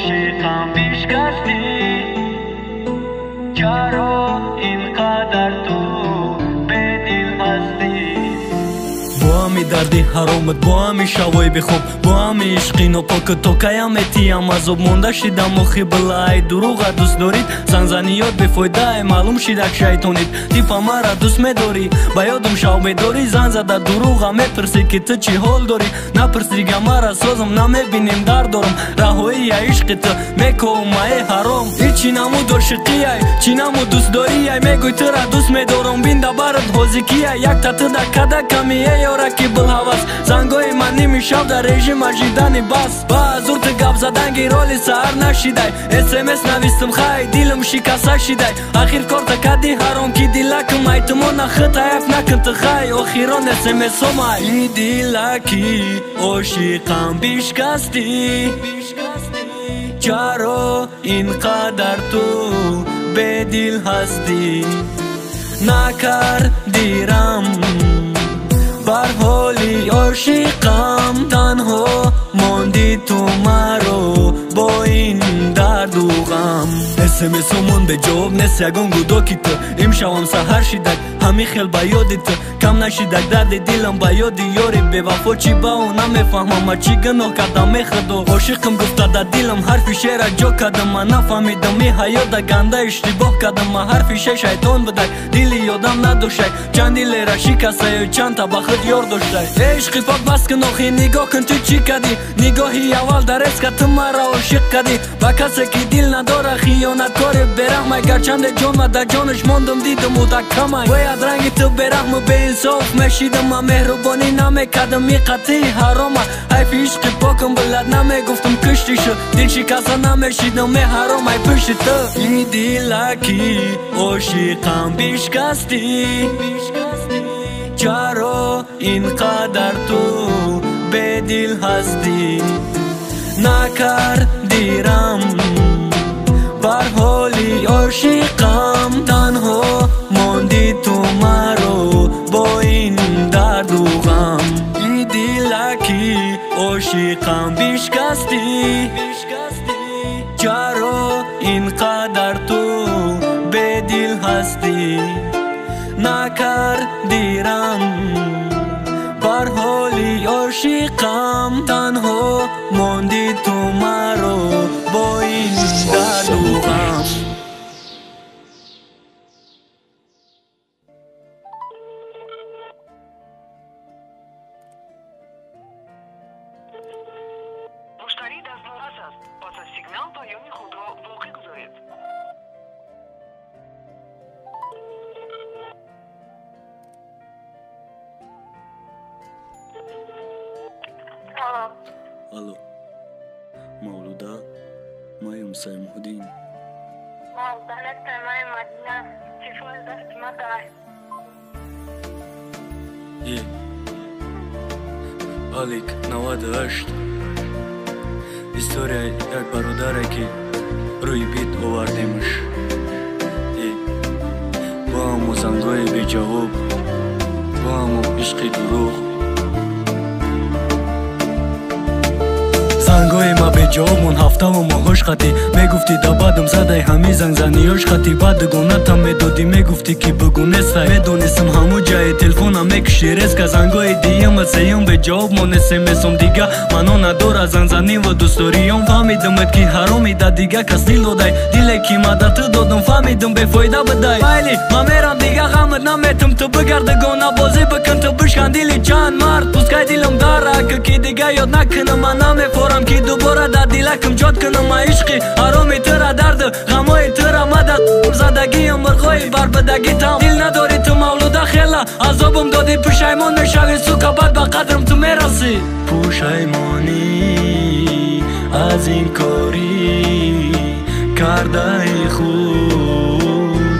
عاشقم پیشکستی چرا اینقدر تو به دل هستی با همی دردی حرامت با همی شوای بخوب با همی عشقی ناپاک تو قیامتیم عذاب مونده شدم و خیبلای دروغ دوست دارید زنزانیات بفایده معلوم شده که شیطانید تیپا مرا دوست میداری با یادم شو میداری زن زده دروغ میپرسی که تو چی حال داری نپرسیگه مرا سازم نمیبینیم درد دارم رهایی عشق تو میکنم ای حرام هیچی نمود عاشقی ای چی نمود دوست داری ای میگوی تو را دوست میدارم بینده برات حوزیکی ای یک تاتو دکده کمی ای یارا که بل حواس زنگای من نمیشو در رژیم اجیدنی بس با زور تو گپ زدن گیرالی سهر نشیده اسمس نویستم خی دیلم شکسته شده آخر کار تکدی حرام کی دیلکم ای تو من خط عیف نکن تو خی آخران اسمس هم ای دیلکی عاشقم پیشکستی چرا اینقدر تو به دل هستی نکردیرم بر حالی عاشقم تنها ماندی تو مرا با این درد و غم اسمسمون به جواب نیست یگان گودا کی تو امشبم سحر شدک همی خیل با یادی تو کم نشدک درد دلم با یادی یاری به وفا چی با او نمیفهمم چی گناه کردم میخدو عاشقم گفته در دلم حرفی شعر جا کردم من نفهمیدم می حیات گنده اشتباه کردم من حرفی شیطان بدک دلی یادم نداشت چند دل را شکسته چند تا بخت یار داشته عشقی پاک بس کن آخی نگاه کن تو چی کردی نگاهی اول در اسکت مرا عاشق کردی با کسی که دل نداره خیانت کار برحم اگر چند جان و در جانش ماندم دیدم و دکمه باید رنگ تو برحم و به انصاف میشیدم من مهربانی نمیکردم می قطعی حرامه حیف عشق پاکم بلد نمیگفتم کشتی شد دل شکسته نمیشیدم می حرام ای پشت تو این دیلکی عاشقم پیشکستی چرا اینقدر تو به دل هستی نکردیرم بر حالی عاشقم تنها ماندی تو مرا با این درد و غم این دیلکی عاشقم پیشکستی چرا اینقدر تو به دل هستی نکردیرم بر حالی عاشقم تنها ماندی تو مرا با این درد و غم مشتری دستمزد است پس از سیگنال پیام خود را واقع گذارید الو مولوده مایم سیمودین مولدانت مای مدینه شفای دست مدار آلیک 98 історія як برادر که روی بیت آوردیمش با همو زنگای بی جواب با همو عشق دروغ زنگای ما به جواب من هفته و ماهاش خطی میگفتی دا بعدم زده همی زنگزنیاش خطی بعد گونتا میدادی میگفتی که بگونه سای میدونستم همو جای تلفونم میکشی رس که زنگای دیم سیم به جواب من اسمسم دیگه منو نداره زنزنی و دوستاریام فهمیدم که حرامی دا دیگه کس دل دادای دیلی که مدت دادم فهمیدم به فایده بدای ولی من میرم دیگه غمت نمیتم تو بگرده گونه بازی بکن تو بشکن دیلی چند مرد پوسکای دیلم داره که دیگه یاد نکنم من نمیفورم که دوباره در دیلکم جاد کنم عشقی حرامی ترا درد غمای ترا مدد زدگی مرغای بر بدگی تام دل نداری تو مولوده خیلی عذابم دادی پشیمان میشوی سوکا بعد با قدرم تو میرسی پشیمانی از این کاری کرده خود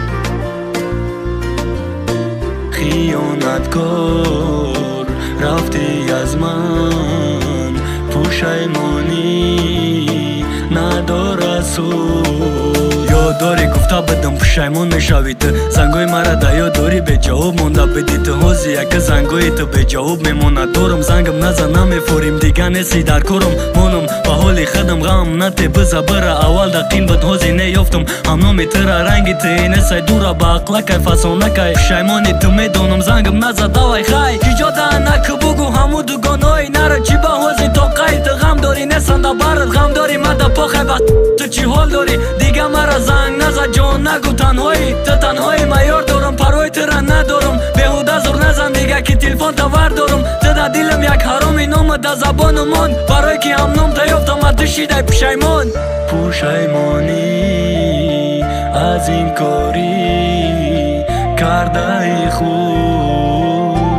خیانتکار رفتی از من پشیمانی نداره سود یاد داری گفته ха бидам пушаймон мешавӣ ту зангои мара да ёд дорӣ беҷавоб монда бидӣ ту ҳози яка зангои ту беҷавоб мемонад дорам зангам наза намефорим дига неси дар корам монам ба ҳоли хадам ғам нате биза бира аввал дақин бад ҳози неёфтам ҳамноми тира ранги ту несай дура ба ақлакай фасонакай пушаймони ту медонам зангам наза давай хай ҷиҷода наку бугу ҳаму дугонои нара чи ба ҳози тоқай ту ғам дорӣ несанда барат ғам дорӣ мада похай ба ту чӣ ҳол дорӣ дига мара занг наза ҷон нагу танҳоӣ ту танҳоӣ маёр дорам парои тура надорам беҳуда зур назан дига ки телефон тавар дорам ту да дилам як ҳароми нома да забону мон барое ки ҳамном та ёфтам аз ту шидай пушаймон пушаймонӣ аз ин корӣ кардаи худ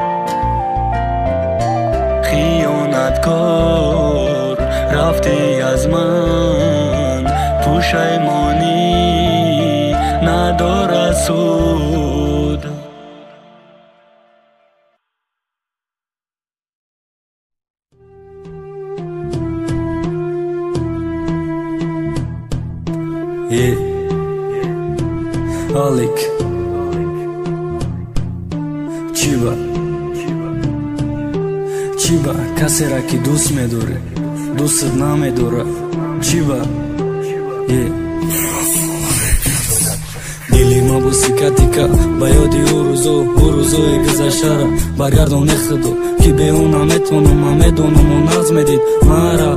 хиёнаткор рафтӣ аз ман пушаймонӣ надорад суд Алик чиба касера ки дӯст медорӣ дӯстат намедора чиба дили ма бо сикатика ба ёди ӯ рӯзои гузаштара баргардон худо ки бе ӯ наметонам ма медонам ӯ нағз медид мара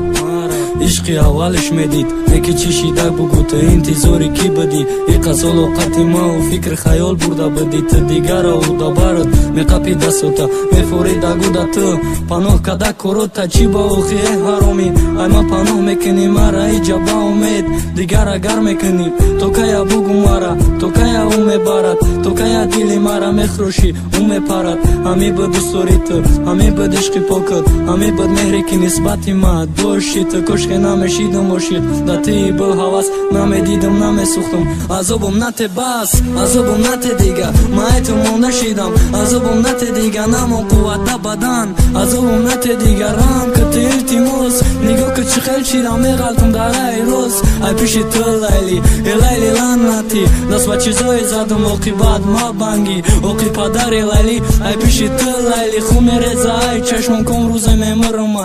ишқи аввалиш медид неки чӣ шидак бугу ту интизори кӣ будӣ иқасол овқати мау фикр хаёл бурда будӣ ту дигара уда барат меқапи дастута мефоридагуда ту паноҳ када корота чӣ ба охи э ҳаромӣ ай ма паноҳ мекунӣ мара иҷа ба умед дигара гар мекунӣ то кая бугу мара то кая ӯ мебарад то кая дили мара мехрӯшӣ ӯ мепарад ҳами буд дӯстдорӣ ту ҳами буд ишқи покат ҳами буд меҳре ки нисбати ма дошти ту кошки намешидам ошид да тии был ҳавас намедидам намесӯхтам азобам нате бас азобам нате дига маэту монда шидам азобам нате дига намон қуввата бадан азобам нате дига рам кати илтимос нигоҳ ки чӣ хел шидам меғалтам дар ай роз ай пиши ту лайли лайли ланнати даст ба чизое задам оқибат ма банги оқи падари лайли ай пиши ту лайли ху мереза ай чашмон ком рӯзе мемурама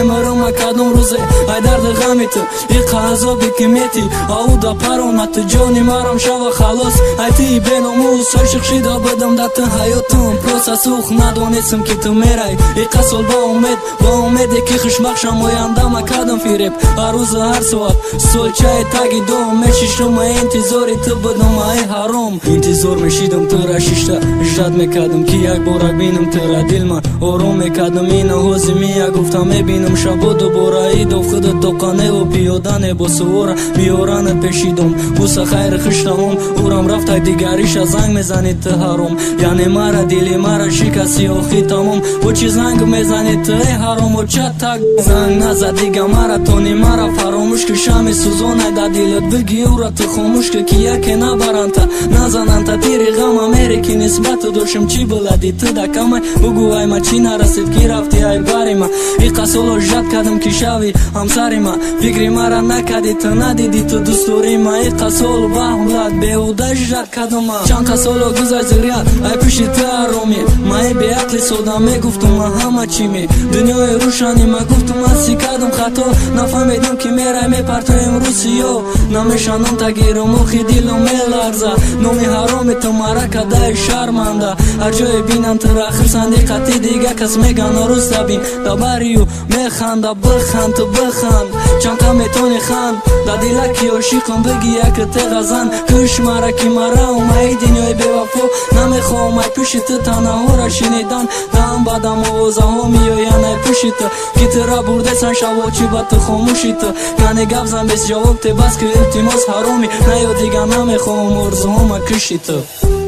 кадом рӯзе ай дарди ғами ту иқа азоби ки мети ауда паромад ту ҷони марам шава халос ай тии беномус ошиқ шида будам да ту ҳаётам просто сух надонистам ки ту мерай иқа сол ба умеде ки хушбахшам ояндама кадам фиреб ҳар рӯзу ҳар соат солчаи таги дом мешишам интизори ту будам ай ҳаром интизор мешидам тура шишта ждат мекардам ки як борак бинам тура дилма ором мекардам ина ҳози мия гуфтам мебинам шабо дубора идов худат тоқаневу пиёдане бо сувора биёранат пеши дом буса хайри хуштаҳом урам рафтай дигариша занг мезанед ту ҳаром яъне мара дили мара шикасти охи тамом бо чӣ занг мезанед ту э ҳаром оча так занг назад дига мара тони мара фаромӯш ки шами сӯзонай да дилат биги ура ту хомӯш ки яке набаранта назананта тири ғама мере ки нисбату дошам чӣ булади ту да камай бугу ай ма чӣ нарасид ки рафти ай барима иқа соло жад кардам ки шави ҳамсари ма фикри мара накарди ту надиди ту дӯстдорӣ ма иқа сол баҳблад беҳуда жад кардама чанд соло гузашт зирият ай пиши ту аромӣ ма и беақли сода мегуфтум ма ҳама чиме дунёи рӯшани ма гуфтум аз си кардам хато нафаҳмедам ки мерай мепартоем рӯсиё намешанам тагирум охи дилам меларза номи ҳароми ту мара кадаи шарманда ҳар ҷое бинам тура хирсанди қати дига кас мегана рӯста бин дабарию механда биханд ту биханд чанқа метони ханд да дила ки ошиқам биги як теғазан кӯш мара ки мара умаи дунёи бевафо намехоҳам ай пиши ту танаҳора шинидан даам бадам овозаҳо меоян ай пиши ту ки тура бурдесан шавочи ба ту хомӯши ту яъне гап зан без ҷавоб те бас ки илтимос ҳароми наё дига намехоҳам орзуҳома киши ту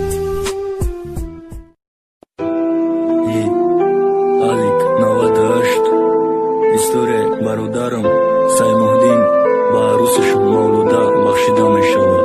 Алик 98 историяи бародарам Саймуҳдин ба арӯсашон мавлуда бахшида мешавад.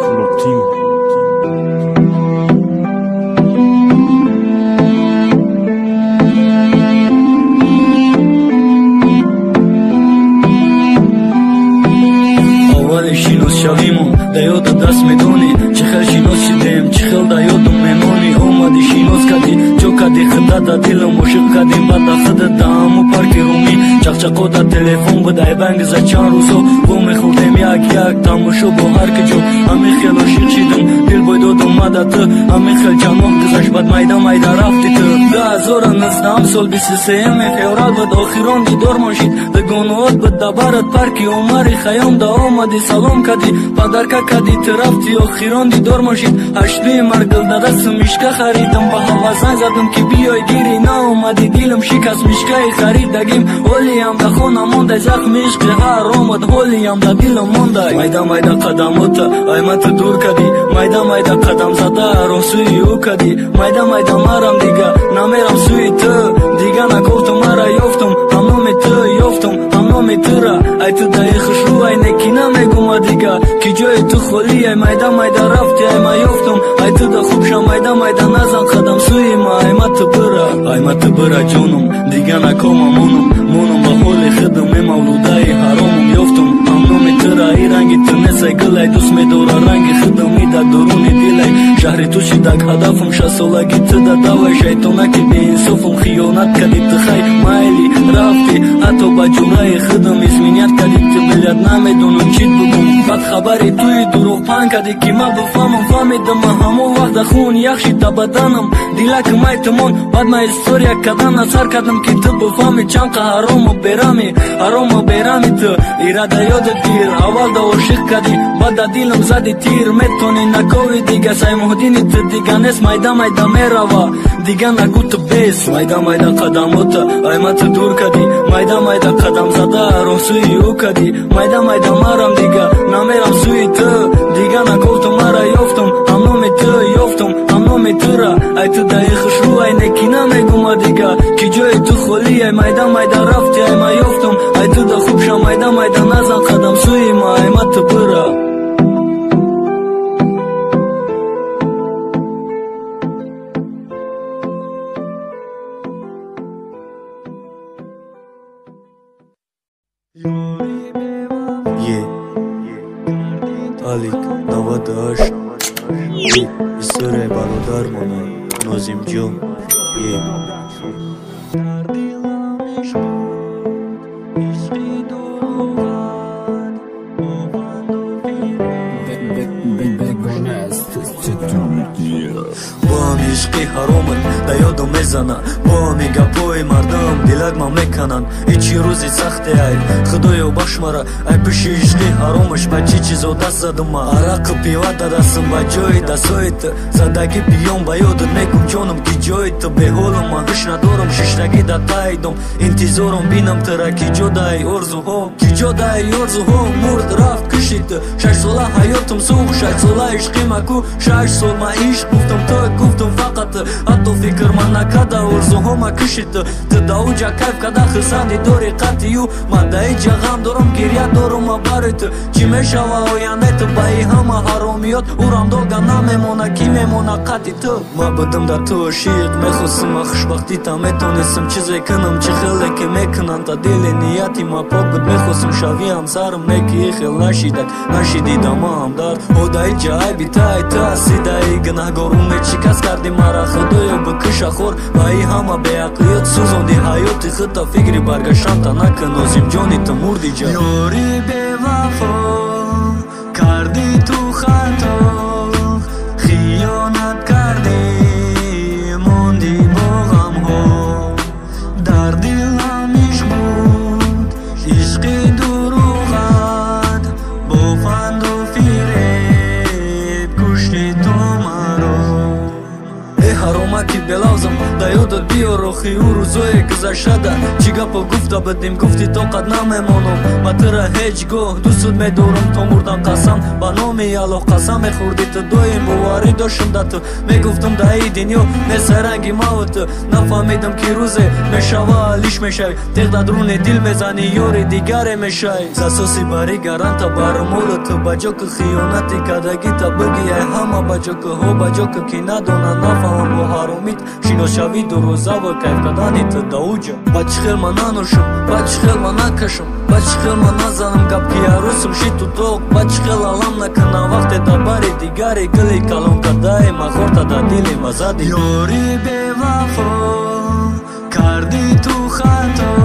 аввали шинос шавимон да یاد دست میدونی چه خیل شیناس شدیم چه خیل دا یادم میمونی اومدی شیناس کدی جو کدی خدا دا دلم عاشق کدیم بعد خدا دامو پارکی رومی چقچقو دا تلفن بدای بنگ ز چند روزو بو میخوردیم یک تماشا با هر کجا همین خیل عاشق شدم دل باید اومد تو همین خیل جمع گذشت بعد میدا رفتی تو 2019 سال 23 فеврал بود آخران دیدار ماشید دگانوات بود دبرت پارکی عمری خیام دا آمدی سلام کدی پدرکا کدی ترفتی آخران دیدار ماشید هشتوی مرگل دا دست میشکه خریدم با هوا زنگ زدم که بیای دیری نا اومدی دیلم شکست میشکه خریدگیم اولی هم دا خونه مونده زخم عشق هر آمد اولی هم دا دیلم مونده میدا قدمات ایمت دور کدی میدا قدم زده رو سوی او کدی میدا مرم دیگه نمیرم سوی تو دیگه نگفتم مرا یافتم همنام تو یافتم همنام تو را ای تو دای خوشرو ای نکی نمیگم دیگه که جای تو خالی ای میدا رفتی ای ما یافتم ای تو دا خوب شم میدا نزن قدم سوی ما ایمت برا جانم دیگه نکامم مونم با حال خودم مولودای حرامم یافتم همنام تو را ای رنگی تو نسای گلای دوست میداره رنگی خودم میده درونی دیلای شهر تو شدک هدفم 60 سالگی تو دا دوای شیطانکی بی انصافم خیانت کردی تو خی مایلی رفتی حتی با جمعه خودم اسمینیت کردی تو بلد نمیدونم چیت بگم بعد خبری توی دروغ پن کردی که ما بفهمم فهمیدم همون وقت خون یخشی تا بدنم دیلک میتمون بعد ما استوریا کردن اثر کردم که تو بفهمی چند حرام و بیرامی تو ایراده یادت گیر اول دا عاشق کردی بعد دا دیلم زدی تیر میتونی نکوی دیگه سای مهدینی تو دیگه نیست میدا میروا دیگه نگو تو بیس میدا قدمات ایمت دور کردی میدا قدم زده رو سوی او کردی میدا مرم دیگه نمیرم سوی تو دیگه نگفتم مرا یافتم همنام تو یافتم همنام تو را ای تو دای خوشرو ای نکی نمیگم دیگه که جای تو خالی ای میدا رفتی ای ما یافتم ای تو دا خوب شم میدا نزن قدم سوی ما ایمت برا Alik 98 история бародармона Нозимҷон بام عشقی حرامت دا یادم میزنه بامی گپای مردم دلک ما میکنن هیچی روزی سخته ای خدایا بخش مرا ای پیش عشقی حرامش با چی چیزا دست زدم ما عرق پیوا دستم با جای دستایت زدگی بیام با یادت میکن جانم که جایت به حالم من هش ندارم ششتگی دا تایدم انتظارم بینم ترا که جدای ارزوها مرد رفت کشید 6 ساله حیاتم سوخ 6 ساله عشقی مکو 6 سال ما عشق گفتم فقط حتی فکر من نکرده ارزوها ما کشید تو دا اونجا کیف کده خسندی داری قطعیو ما دا ایجا غم دارم گریه دارم ما برای چی میشوه آینده با ای همه حرامیات اورم دلگه نمیمونه کی میمونه قطعی تو ما بدم در تو عشق میخواستم خوشبختی تا میتونستم چیزی کنم چی خیلی که میکنن تا دل نیتی ما پاک بود میخواستم شوی همسرم نکی خیل نشیدی دا ما هم دار او دا ایجا ای بیتای تو اسیده ای گناهگارونه چی کس کردی مرا خدایا بکش خور با ای همه بیعقلیت سوزاندی حیاتی خود تا فکری برگشتن تا نکن نازیم جانی تو مردی جا یاری به وفا کردی تو خطا خیانت کردی موندی با غم ها در دلم عشق بود عشقی دروغت با فند و فریب کشتی تو مرا ای حرامه که بلازم دا یادت بیار آخی او روزای گذشته چی گپا گفته بدیم گفتی طاقت نمیمانم ما ترا هیچ گاه دوست میدارم تا مردم قسم با نامی الله قسم میخوردی تو دویم باوری داشتم دا تو میگفتم دا ای دنیا مثل رنگی موت نفهمیدم که روزه میشوه لیش میشوی تیغ دا درون دل میزنی یاری دیگره میشوی اساسی باری گران تا برمول تو بجا که خیانتی کدگی تا بگی ای همه بجا که ها بجا که ندانن نفهم با حرامیت شینا شوی دو روزا و کیف کردنی تو دوجا با چی خیل من ننوشم با چی خیل من نکشم با چی خیل من نزنم گپ که عروسم شی تو توق با چی خیل علم نکنم وقت دا باری دیگری گلی کلم کدای ما خورتا دا دیلی مزادی یاری به وفا کردی تو خطا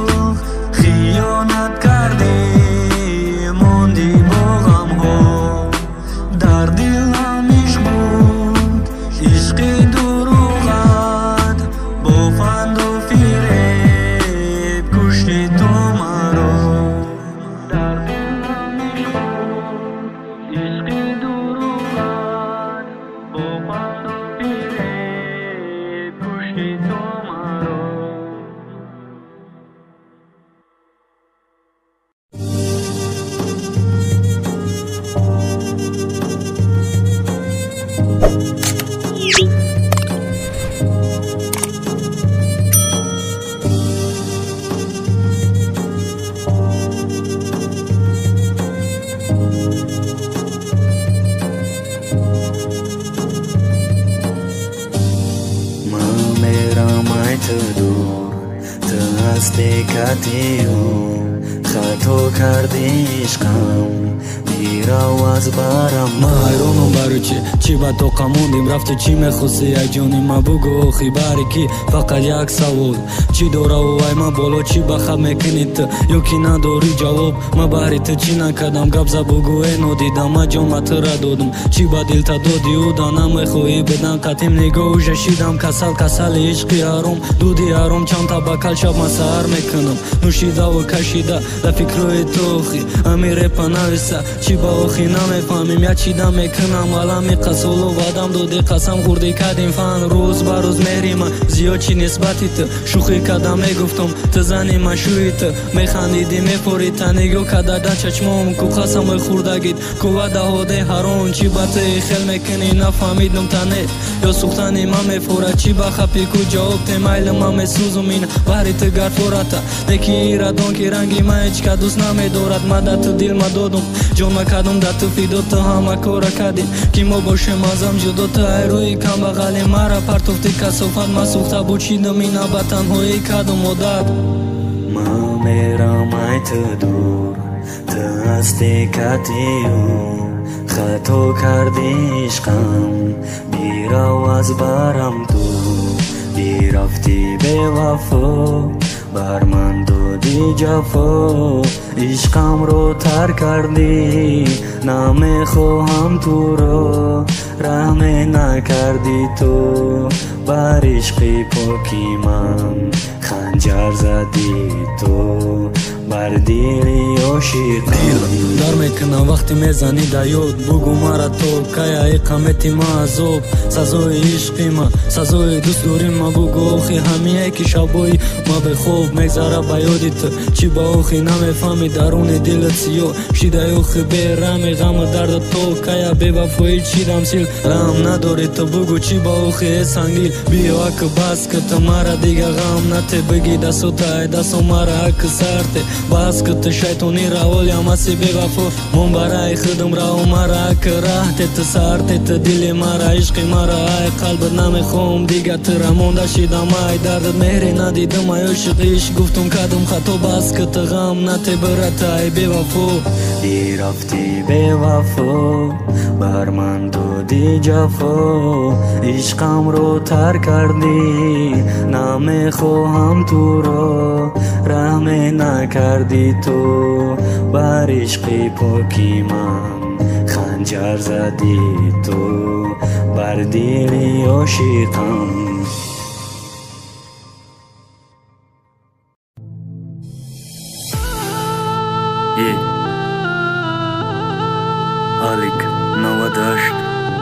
خیانت کردی موندی با غم ها در دلم عشق بود عشقی دروغت با فند و فریب کشتی تو مرا در دلم عشق بود عشقی دروغت با فند و فریب کشتی تو مرا خطا کردی عشقم میرو از برم ما حیرانم برای چی با تو قموندیم رفته چی میخواستی ای جانی ما بگو آخی باری کی فقط یک سوال چی داره و ای ما بالا چی بخواب میکنی تو یا کی نداری جواب ما باری تو چی نکردم گبزه بگو اینو دیدم ما جامعه تو را دادم چی با دل تا دادی او دانم خوی بدن قطیم نگاه جشیدم کسل عشقی حرام دودی حرام چند تا بکل شب ما سهر میکنم نوشیده و کشیده در فکروی تو خی امیر پنویسه چی با آخی نمیفهمیم یا چی دم میکنم عالمی قسولو وادم دودی قسم خوردی کردیم فن روز با روز میریم زیاد چی نسبتی تو شوخی کردم میگفتم تو زنی من شوی تو میخندیدی میپوری تنگو کدادا چشمام کو قسم خوردگید کو وعده هاده هرون چی با تو خیل میکنی نفهمیدم تنه یا سوختنی من میفوره چی با خپی کو جواب تیمایل من میسوزم این باری تو گرفورتا نکی ایرادون که رنگی من هیچ که دوست نمیدارد من در تو دل ما دادم جون مکدم در تو فیدو تو همه کارا کردیم که ما باشیم ازم جدا تو ای روی کم بغلی مرا پرتوفتی کسافت ما سوخته بوچیدم این با تنهایی کردم و داد ما میرم ای تو دور تو هستی کتیو خطا کردی عشقم بیرو از برم تو بیرفتی به وفا بر من دادی جفا عشقم رو تر کردی نمیخواهم تو رو رحم نکردی تو بر عشقی پاکی من خنجر زدی تو بر دیلی عاشقم در میکنم وقتی میزنی دیاد بگو مرا تو که اقامتی ما عذاب سزای عشقی ما سزای دوست داریم ما بگو آخی همیه که شبایی ما به خوب میگذاره با یادی تو چی با آخی نمیفهمی درون دلت سیاه شیده آخی به رمی غم و درد تو که به وفایی چی رمسیل رحم نداری تو بگو چی با آخی سنگیل بیا اک بس که تو مرا دیگه غم نته بگی دستو تای دستو مرا اک سرته بس که تو شیطانی راول یا مسی به وفا من برای خودم راو مرا اک راحت تو سرته تو دل مرا عشقی مرا ای قلبت نمیخوام دیگه تو را مونده شیدم ای دردت مهری ندیدم ای عشقیش گفتم کدم خطا بس که تو غم نته برت ای به وفا ای رفتی به وفا بر من دادی جفا عشقم رو تر کردی نمیخواهم تو رو رحم نکردی تو بر عشقی پاکی من خنجر زدی تو بر دیلی عاشقم Alik, Nova Dasht.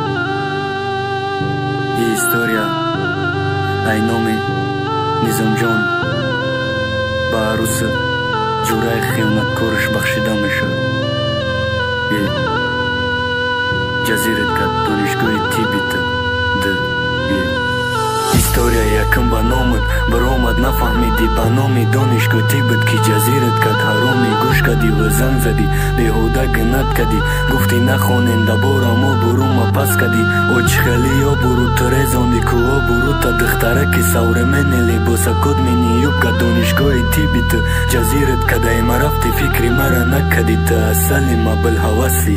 Ye история ай номи Низамҷон ба арӯси ҷураи хиёнаткораш бахшида мешавад. ҷазират кард донишгоҳи тибита история якум ба номат баромад нафаҳмидӣ ба номи донишгоҳ тибет ки ҷазират кард ҳароми гӯш кардӣ ва зан задӣ беҳуда гинат кардӣ гуфтӣ нахонем дабора мо бурум ва пас кади очхели ё буру трезонди куо буру та духтараки савремени либоса кодмини юбка донишгоҳи тиби ту ҷазират кадаи ма рафти фикри мара накади та асали ма билҳаваси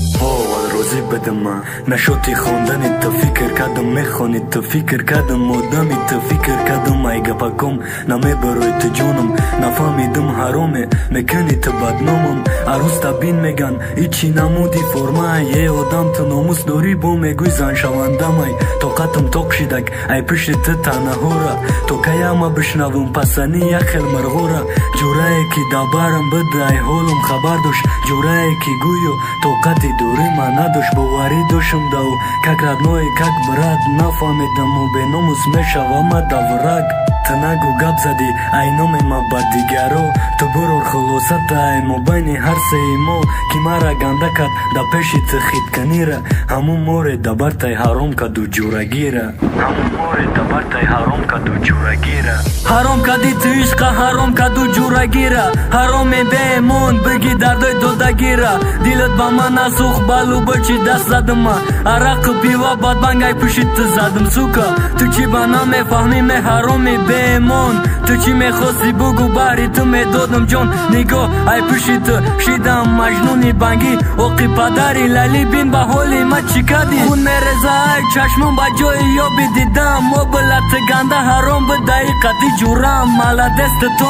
розӣ будама нашоти хондани ту фикр кардам мехони ту фикр кардам одами ту фикр кардам ай гапаком намебарои ту ҷонам нафаҳмидам ҳароме мекани ту бадномам арӯз табин меган ичи намуди формаай е одам ту номус дорӣ бо мегӯй заншавандамай тоқатам тоқ шидак ай пишти ту танаҳора то каяма бишнавам пасани яхел мирғора ҷурае ки дабарам буда ай ҳолам хабар дошт ҷурае ки гӯё тоқати дорима надошт боварӣ доштам дау как родное как брат нафаҳмидаму беномус мешавама даврак ту нагу гап зади ай номи ма ба дигаро ту бурор хулосата ай мобайни ҳар сеи мо ки мара ганда кад да пеши ту хитканира ҳамун море дабартай ҳаром каду ҷурагира ҳамун море дабартай ҳаром каду ҷурагира ҳаром кади ту ишқа ҳаром каду ҷурагира ҳароме беэмон биги дардои додагира дилат ба ман насӯх балуба чи даст задама арақу пива бадбангай пиши ту задам сука ту чи ба намефаҳмӣ ме ҳароми беэмон ту чи мехости бугу баҳри ту медодам ҷон нигоҳ ай пиши ту шидам маҷнуни бангӣ оқи падари лали бин ба ҳоли ма чӣ кади хун мереза ай чашмон ба ҷои ёби дидам мобилати ганда ҳаром бидаи қади ҷурам маладести то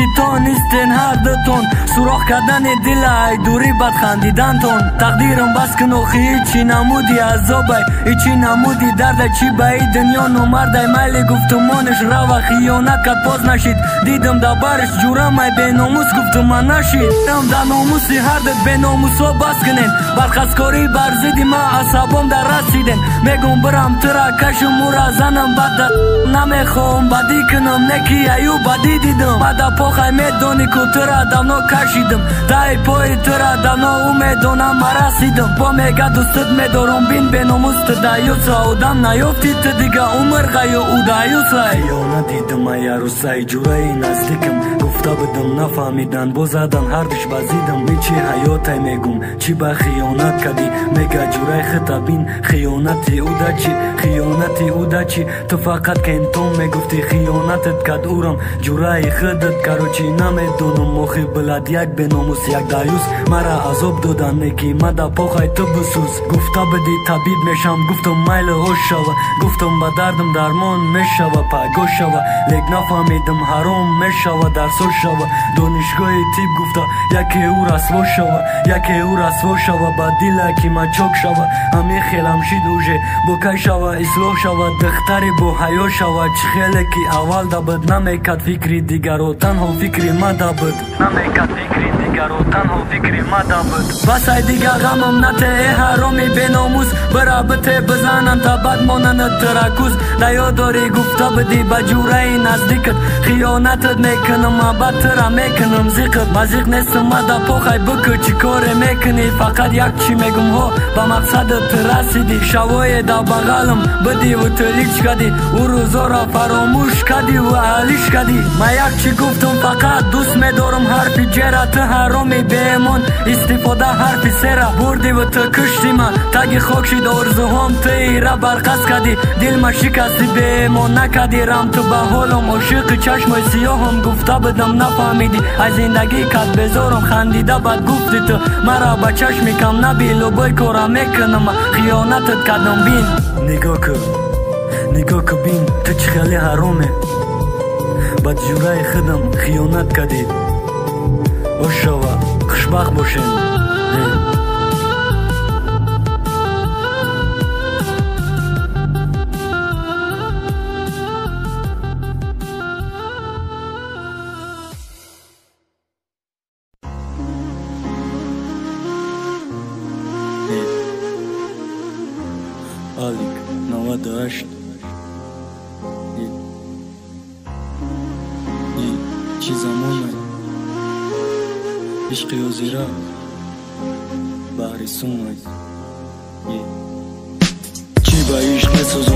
нистен ҳар дутон сурох кардани дила ай дури бад хандидантон тақдирам бас кун охи ичи намуди азобай ичи намуди дардай чи ба и дунё номардай майли гуфтумониш рава хиёнат кад поз нашид дидам да бариш ҷурамай беномус гуфтума нашид дам да номуси ҳардат беномусо бас кунен бархаскорӣ бар зидди ма асабом дар расиден мегум бирам тира кашум ура занам бада намехоҳам бадӣ кунам неки аю бадӣ дидам бада похай медони ку тира давно кашидам таи пои тира давно умедонам ма расидам бо мега дӯстат медорам бин беномус ту даюса одам наёфти ту дига умр ғаю удаюсай ёна дидам ай арӯсай ҷураи наздикам гуфта будам нафаҳмидан бо задан ҳардиш ба зидам ичи ҳаётай мегум чи ба хиёнат кади мега ҷурай хитабин хиёнати удачи ту фақат кентон мегуфти хиёнатат кад урам ҷураи худат карочи намедонам охи билад як беномус як даюс мара азоб додан неки мада похай ту бисӯз гуфта буди табиб мешам гуфтам майли ҳош шава гуфтам ба дардам дармон мешава пайгош шава лек нафаҳмидам ҳаром мешава дарсош шава донишгоҳи тиб гуфта яке ӯ расво шава ба дила ки ма чок шава ҳами хелам шид уже бо кай шава ислоҳ шава духтари бо ҳаё шава чӣ хеле ки аввал да буд намекад фикри дигаро танҳо фикри ма да буд намекад фикри дигаро танҳо фикри ма да буд бас ай дига ғамам нате э ҳароми беномус бира бите бизанам та бад монанад тараккуз да ёдорӣ гуфта будӣ ба ҷураи наздикат хиёнатат мекунам ма ба тира мекунам зиқат мазиқ нестам ма да похай бикӯ чӣ коре мекунӣ фақат як чӣ мегум ҳо ба мақсадат ту расидӣ шавое да бағалам бидиву ту лич кадӣ ӯ рӯзора фаромӯш кадиву алиш кадӣ ма як чӣ гуфтам фақат дӯст медорам ҳарфи ҷера ту ҳароми беэмон истифода ҳарфи сера бурдиву ту кушти ма таги хок шид орзуҳом ту ира барқас кадӣ дилма шикасти беэмон накадӣ рам ту ба ҳолам ошиқи чашмои сиёҳам гуфта будам нафаҳмидӣ ай зиндагӣ кад безорам хандида бад гуфти ту мара ба чашми кам наби лубой кора мекунам хиёнатат кардам бин нигоҳ ку бин ту чӣ хеле ҳароме ба ҷураи худам хиёнат кадӣ ош шава хушбахт бошем Алик 98 чӣ замоне ишқи озира баҳри сумай чӣ ба ишқ месӯзонад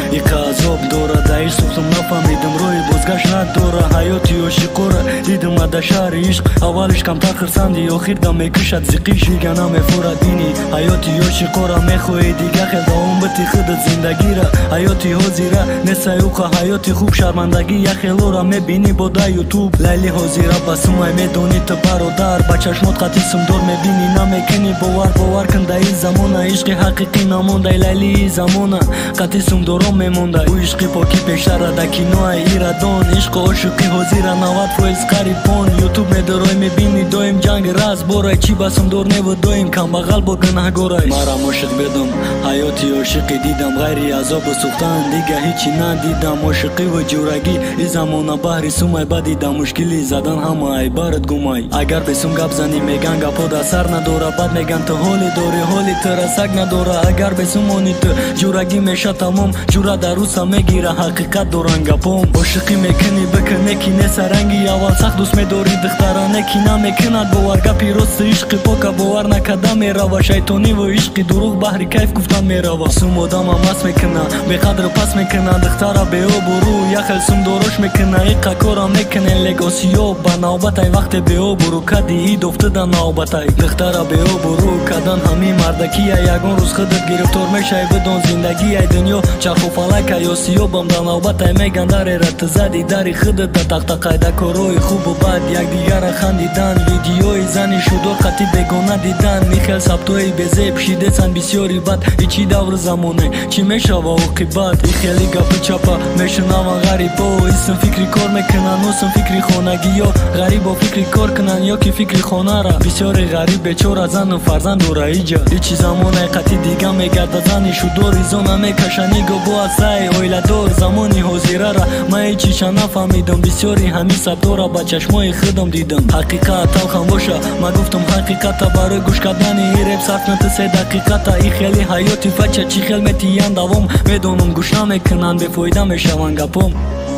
иқазоб дора даиш сухтум нафамидам роҳи бозгашт надора ҳаёти ошиқора дидам ада шаҳри ишқ аввалиш камтар хирсанди охир да мекушад зиқиш дига намефурад бини ҳаёти ошиқора мехоҳӣ дига хел давом бити худат зиндагира ҳаёти ҳозира несаюқа ҳаёти хуб шармандагӣ яхелора мебини бо да ютуб лайли ҳозира ба сумай медони ту бародар ба чашмот қатъи сумдор мебини намекунӣ бовар кун дар ин замона ишқи ҳақиқӣ намондай лайлии замона қатъи сумдорон мемондай ӯ ишқи покӣ пештара да киноа ирадон ишқу ошиқи ҳозира 90% қарибон ютуб медорой мебини доим ҷанг раз борай чӣ ба сумдор неву доим камбағал бо гунаҳгорай марам ошиқ бедум ҳаёти ошиқӣ дидам ғайри азобу сухтан дига ҳичи надидам ошиқиву ҷурагӣ и замона баҳри сумай бадидам мушкили задан ҳамаай барат гумай агар бесум гап зани меган гапода сар надора бад меган ту ҳоли дори ҳоли ту расак надора агар бесумони ту ҷурагӣ меша тамом ҷура дар руса мегира ҳақиқат доран гапом ошиқӣ мекунӣ бикун неки не саранги аввал сахт дӯст медори духтара неки намекунад бовар гапи росту ишқи пока бовар накарда мерава шайтониву ишқи дуруғ баҳри кайф гуфтан мерава сум одама маст мекуна беқадру паст мекуна духтара беобурӯ яхел сумдорош мекуна иқа кора мекунен легосиё ба навбатай вақте беобурӯ кади ид офтада навбатай духтара беобурӯ кадан ҳамин мардакия ягон рӯз худат гирифтор мешавӣ бидон зиндагияй дунё чарху фалака ё сиёбам да навбатай меган дарера ту зади дари худат да тахтақайда корои хубу бад якдигара хандидан видеои зани шудор қатъи бегона дидан михел сабтои безеб шидесан бисёри бад ичи давру замоне чӣ мешава оқибат и хели гапу чапа мешунаван ғарибо исм фикри кор мекунан усм фикри хонагиё ғарибо фикри кор кунан ё ки фикри хонара бисёри ғариб бечора зану фарзанд дора иҷа ичи замонаи қатъи дига мегарда зани шудор изона мекашаниго бо асай оиладор замони ҳозирара ман ичиша нафаҳмидам бисёри ҳамин сабдора ба чашмои худам дидам ҳақиқат талхам боша ман гуфтам ҳақиқата барои гӯш кардани ин реп сарф нату 3 дақиқата и хели ҳаёти фача чӣ хел метиян давом медонам гӯш намекунанд бефоида мешаванд гапом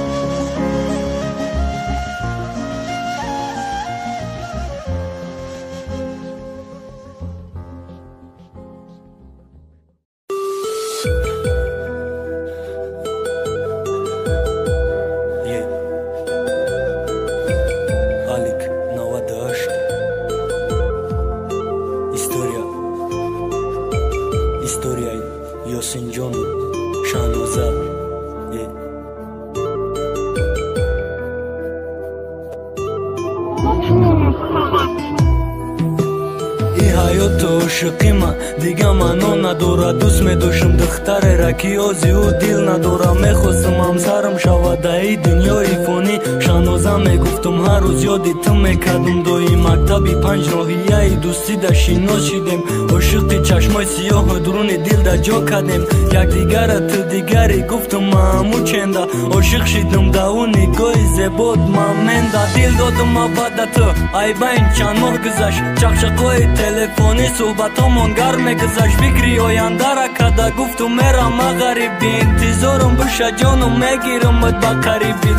историяи ёсинҷону шаҳноза и ҳаёту ошиқима дига маъно надора дӯст медоштам духтареро ки озию дил надора мехостам ҳамсарам шавада и дунёи фонӣ шаҳноза мегуфтам ҳар рӯз ёди ту мекардам доим мактаби панҷроҳияи дӯстида шинос шидем ошиқи чашмои сиёҳу дуруни дилда ҷо кардем якдигара ту дигари гуфтам маъму ченда ошиқ шидам да ӯ нигоҳи зебот маменда дил додам аввада ту айбайн чанд моҳ гузашт чақчақҳои телефонӣ суҳбатҳомон гарм мегузашт фикри ояндара карда гуфту мерам мағариби интизорум буша ҷонум мегирамад ба қариби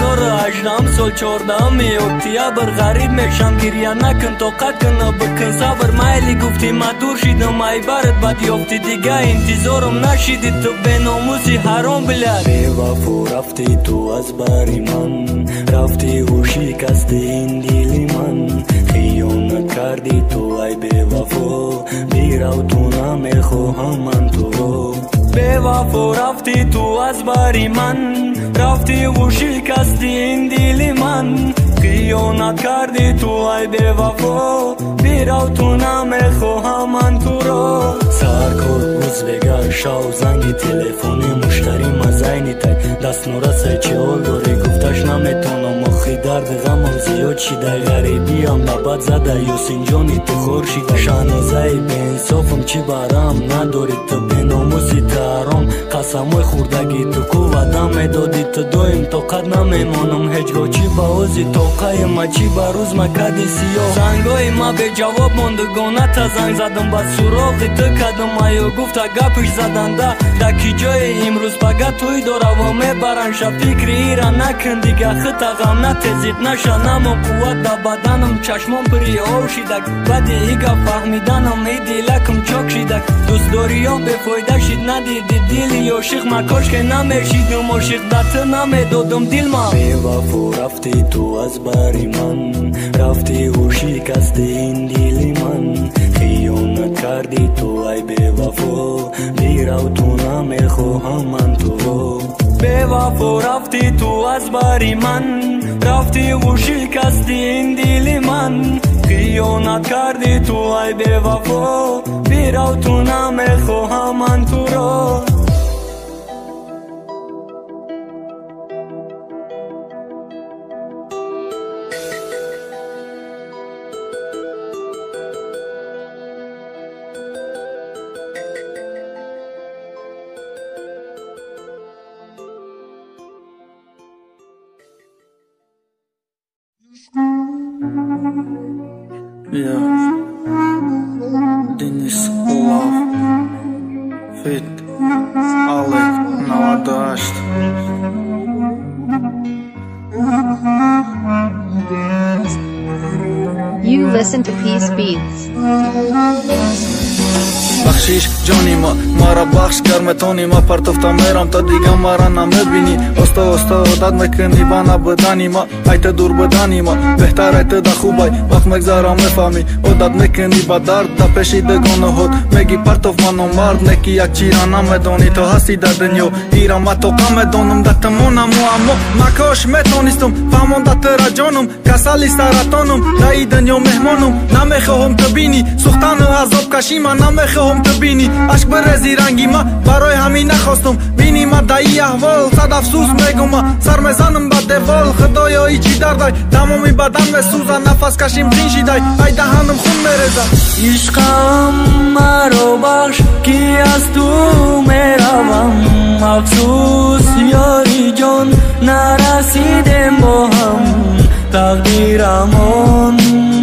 2018 сол 14 октябр ғариб мешам гирья накун тоқат куна бикун сабр майли гуфти мадур шидам айбарат бад ёфти дига интизорум нашиди ту беномуси ҳаром билад бевафо рафти ту аз бари ман рафти ӯ шикасти ин дили ман хиёнат карди ту ай бевафо бирав ту намехоҳам ман туро бевафо рафти ту аз бари ман рафти ӯ шикасти ин дили ман хиёнат карди ту ай бевафо бирав ту намехоҳам ман туро саркор узбега шав занги телефони муштари мазайни тай даст норасай чӣ ҳол дорӣ гуфташ наметонам охи дарди ғамам зиёд шидай ғарибиам лабат зада ёсинҷони ту хор шида шаҳнозаи беинсофам чӣ барам надори ту беномуси таром қасамҳои хурдаги ту ку ваъда медоди ту доим тоқат намемонам ҳеҷгоҳ чӣ ба ози тоқаи ма чӣ ба рӯз макади сиёҳ зангҳои ма беҷавоб мондугона та занг задам ба суроғи ту кадам аю гуфта гапиш заданда да ки ҷои имрӯз пага тӯй дора ва мебаран шаб фикри ира накун дига хита ғам натезид наша намон қувват да баданам чашмон пири об шидак баъди ига фаҳмиданам и дилакам чок шидак дӯстдориён бефоида шид надиди дили عاشق مکاش که نمیشیدم عاشق دت نمیدادم دل ما بی‌وفا رفتی تو از بری من رفتی و شکستی این دل من خیانت کردی تو ای بی‌وفا میرو تو نمیخواهم من تو بی‌وفا رفتی تو از بری من رفتی و شکستی این دل من خیانت کردی تو ای بی‌وفا میرو تو نمیخواهم من تو را Yeah, Денис Love Fit Alek Navadaşt You listen to Peace Beats. بخشیش جانی ما را بخش کرمتونی ما پرتفتا میرم تا دیگه ما را نمیبینی استا عادت میکنی بنا بدنی ما ایت دور بدنی ما بهتر ایت دا خوبای وقت مگذارم میفهمی عادت میکنی با درد دا پیشیدگان خود میگی پرتف منو مرد نکی یک چی را نمیدونی تو هستی در دنیا ایران ما تو کم میدونم دا تمونم اما مکاش میتونستم فهمون دا ترا جانم کسالی سرطانم دا ای دنیا مهمانم نمیخواهم تو بینی سوختن و عذاب کشی من نمیخواهم تو بینی عشق برزی رنگی ما برای همین نخواستم بینی ما دایی احوال صد افسوس میگم ما سر میزنم با دیوال خدایا ای چی دردای تمامی بدن میسوزه نفس کشیم خین شیدای ای دهنم خون میریزه عشقم مرا بخش کی از تو میروم افسوس یاری جان نرسیدیم با هم تقدیرمان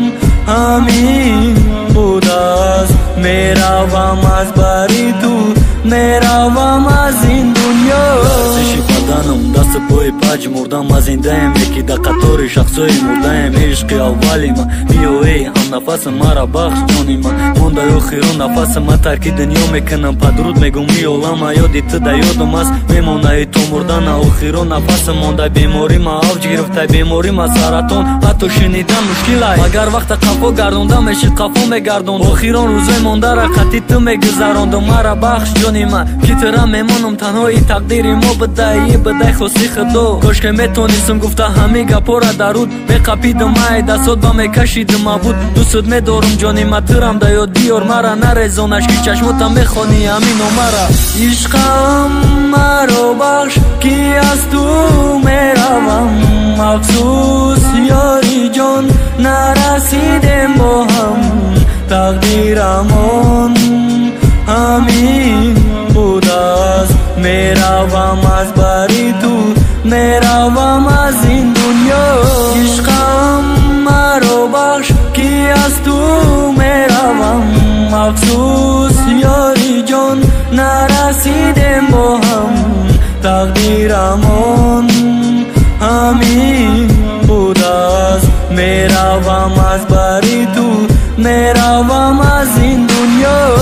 همین بود است میروم از بری تو میروم از این دنیا ورزشی بدنم دست پای پج مردم از این دم یکی در قطار شخصای مردم عشق اولی من بیایی هم نفس مرا بخش جانی من مونده آخرون نفس من ترکی دنیا میکنم پدرود میگم میولم یادی تو در یادم است میمونه ای تو مردن آخرون نفس مونده بیماری ما اوج گرفته بیماری ما سرطان حتی شنیدن مشکل ای مگر وقت قفا گردوندم میشید قفا میگردون آخرون روزای مونده را خطی تو میگذراندم مرا بخش جانی من کی ترا میمونم تنهایی تقدیری ما بدهی بدهی خواستی خدا کاش که میتونستم گفته همه گپا را درود میقپیدم ای دستات با میکشیدم بود دوست میدارم جانی من ترم دا یاد بیار مرا نرزانش که چشماتم میخوانی همین و مرا عشقم مرا بخش کی از تو میروم افسوس یاری جان نرسیدیم با هم تقدیرمان همین بود است میروم از بری تو میروم از این دنیا عشقم مرا بخش کی از تو میروم افسوس یاری جان نرسیدیم با هم تقدیرمان همین بود است میروم از بری تو میروم از این دنیا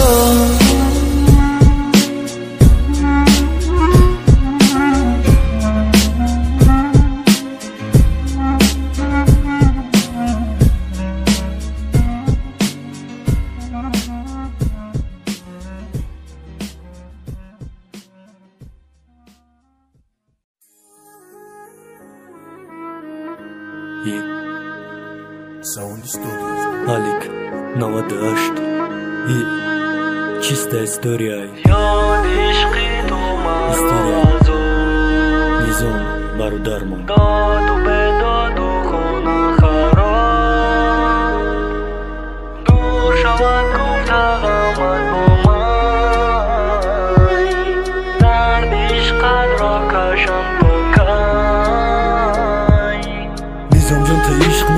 Sound Studios. Алик Навадашт. И чистая история. История. Низом Барударман.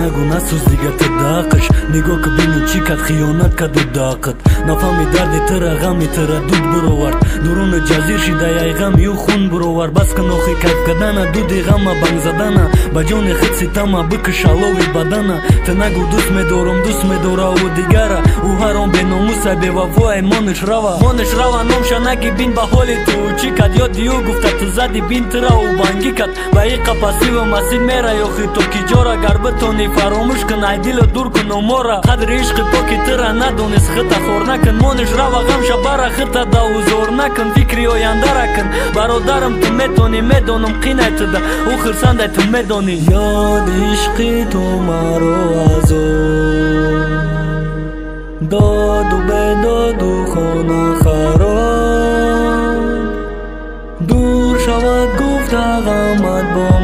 نگو نسوز دیگه تو داقش نگاه که بینو چی کد خیانت کد و داقت نفهمی درد تر غمی تر دود برورد درون جزیر شیده ی غمی و خون برور بس که نوخی کیف کدنه دودی غم بنگ زدنه بجان خود ستمه بکش علاوی بدنه تو نگو دوست میداره و دیگره او هرام به ناموسه به وفای مانش روا نامشه نگی بین به حال تو چی کد یا دیو گفته تو زدی بین تره و بانگی کد به ای قپسی و مسیل میره یا خی تو کی جارا گر بتونی فراموش کن ای دیل دور کن و مارا قدر عشق پاکی تره ندونست خطا خور نکن مانش روا غمشه برا خطا دا و زور نکن فکری آینده را کن برادرم تو میتونی میدونم قینه تو ده او خرسنده تو میدونی یاد عشقی تو مرا ازو داد و بداد و خانه خراب دور شود گفت غمت با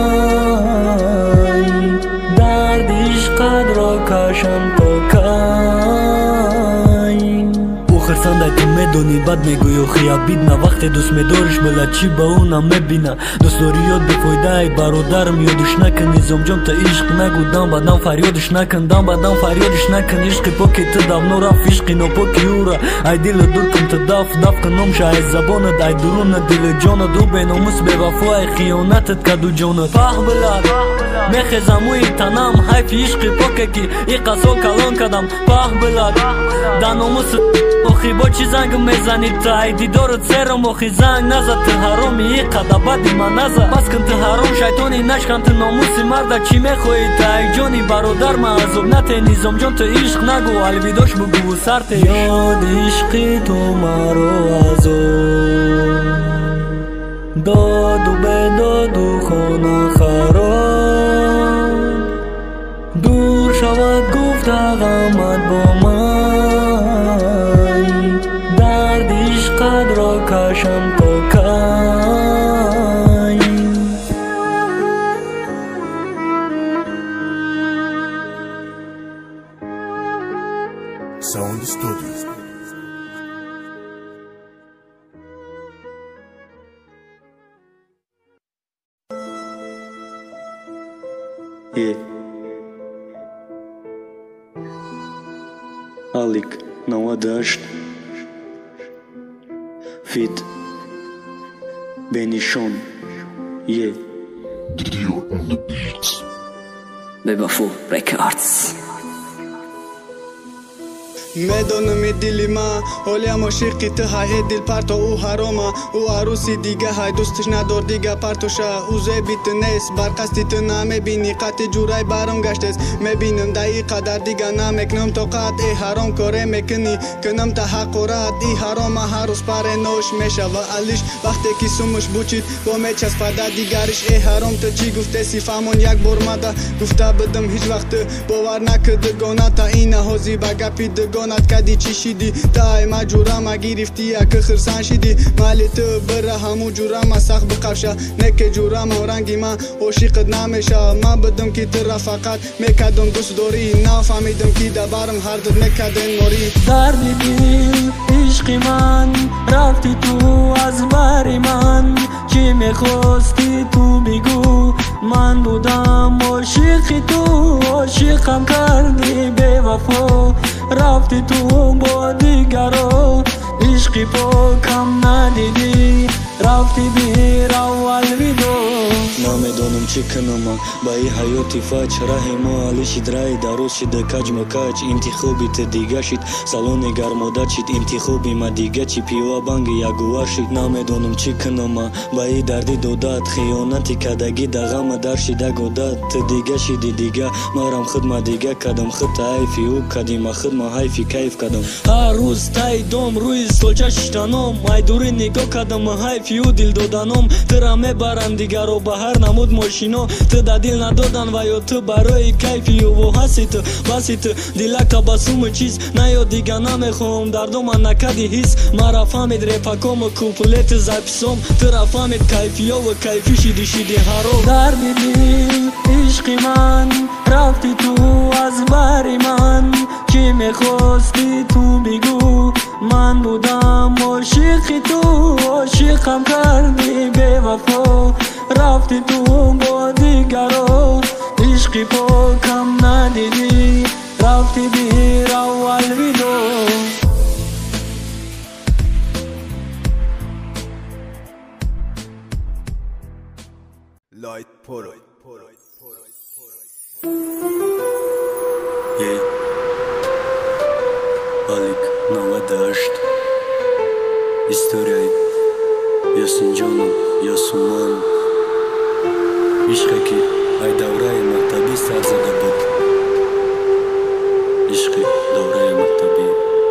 من درد عشقت را کشم تا کی او خرسنده تو میدونی بد میگوی و خیابید نه وقت دوست میدارش بلا چی با اونم میبینه دوست داری یاد بفایده ای برادرم یادش نکن نظام جان تا عشق نگو دم بدم فریادش نکن عشق پاکی تو دم نو رفت عشقی نو پاکی او را ای دل دور کن تو دف کن نمشه ای زبانت ای درون دل جانت او به ناموس به وفا ای خیانتت کدو جانت پاه بلد میخیزم اوی تنم حیف عشق پاکی که ای قصا کلان کدم پاه بلد در ناموس مخی با چی زنگ میزنی تا ای دیدارت سرم مخی زنگ نزد تو حرامی ای قده بدی من نزد بس کن تو حرام شیطانی نشکن تو ناموسی مرد چی میخوایی تا ای جانی برادر من عذاب نته نظام جان تو عشق نگو الویداش بگو و سرتش یاد عشقی تو مرا عذاب داد و بداد و خانه خراب دور شود گفت غمت با من درد عشقت را کشم تا کی Sound Studio. Alik não adaste Fit Benichon Bebafo Records میدونم دلی ما حالیم عاشقی تو های دل پرتو او حراما او عروسی دیگه های دوستش ندار دیگه پرتوشه او زیبیت نیست برقصدی تو نمیبینی قطع جورای برام گشتست میبینم دایی قدر دیگه نمیکنم تو قطع ای حرام کاره میکنی کنم تا حق و رد ای حرام هر روز پر نوش میشه و علیش وقتی که سومش بوچید با میچسبه دیگرش ای حرام تو چی گفته سی فهمون یک بار مده گفته بدم هیچ وقت باور نکرده گانه تا این حوزی بگپی دگانت کدی چی شیدی تای ما جورا ما گرفتی یک خرسان شیدی مالی تو بره همو جورا ما سخ بقفشه نک جورا ما رنگی ما عاشقت نمیشه ما بدم که تو رفاقت میکدم دوست داری نفهمیدم که دبرم هر دل میکدن موری دردی دل عشق من رفتی تو از بری من چی میخواستی تو بگو من بودم عاشق تو عاشقم کردی به وفا رفتی تو با دیگرو عشقی پاکم ندیدی رفتی بیر اول ویدو نمیدونم چی کنم با ای حیاتی فاچ راه ما علیشید رای دروز شد کج مکاج انتخابی ت دیگه شید سالون گرموده شید انتخابی ما دیگه چی پیوا بانگ یگوار شید نمیدونم چی کنم با ای دردی دوداد خیانتی کدگی دغم در شده گوداد ت دیگه شیدی دیگه مارم خدمه دیگه کدم خط حیفی او کدیم خدمه حیفی کیف کدم هر روز تای دوم روی سلچه ششتانم ای دوری نگاه کدم حیفی او دل دادنم ترا میبرن دیگه رو به هر نمود ماشینو تو دا دل ندادن و یا تو برای کیفی و حسی تو بسی تو دلک بسوم چیز نه یا دیگه نمیخوام دردو من نکدی حس مرا فهمید رفاکم و کوپلت زپسوم تو را فهمید کیفی و کیفی شیدی هارو دردی دل عشق من رفتی تو از بری من چی میخواستی تو بگو من بودم عاشق تو عاشقم کردی به وفا رفتی تو با دیگرو عشقی پاکم ندیدی رفتی بیر اول ویدو لایت پرو Alik nova daşt İstoryay Yasun canım Yasuman İşqi ki ay davray maktabi sarzada bud İşqi davray maktabi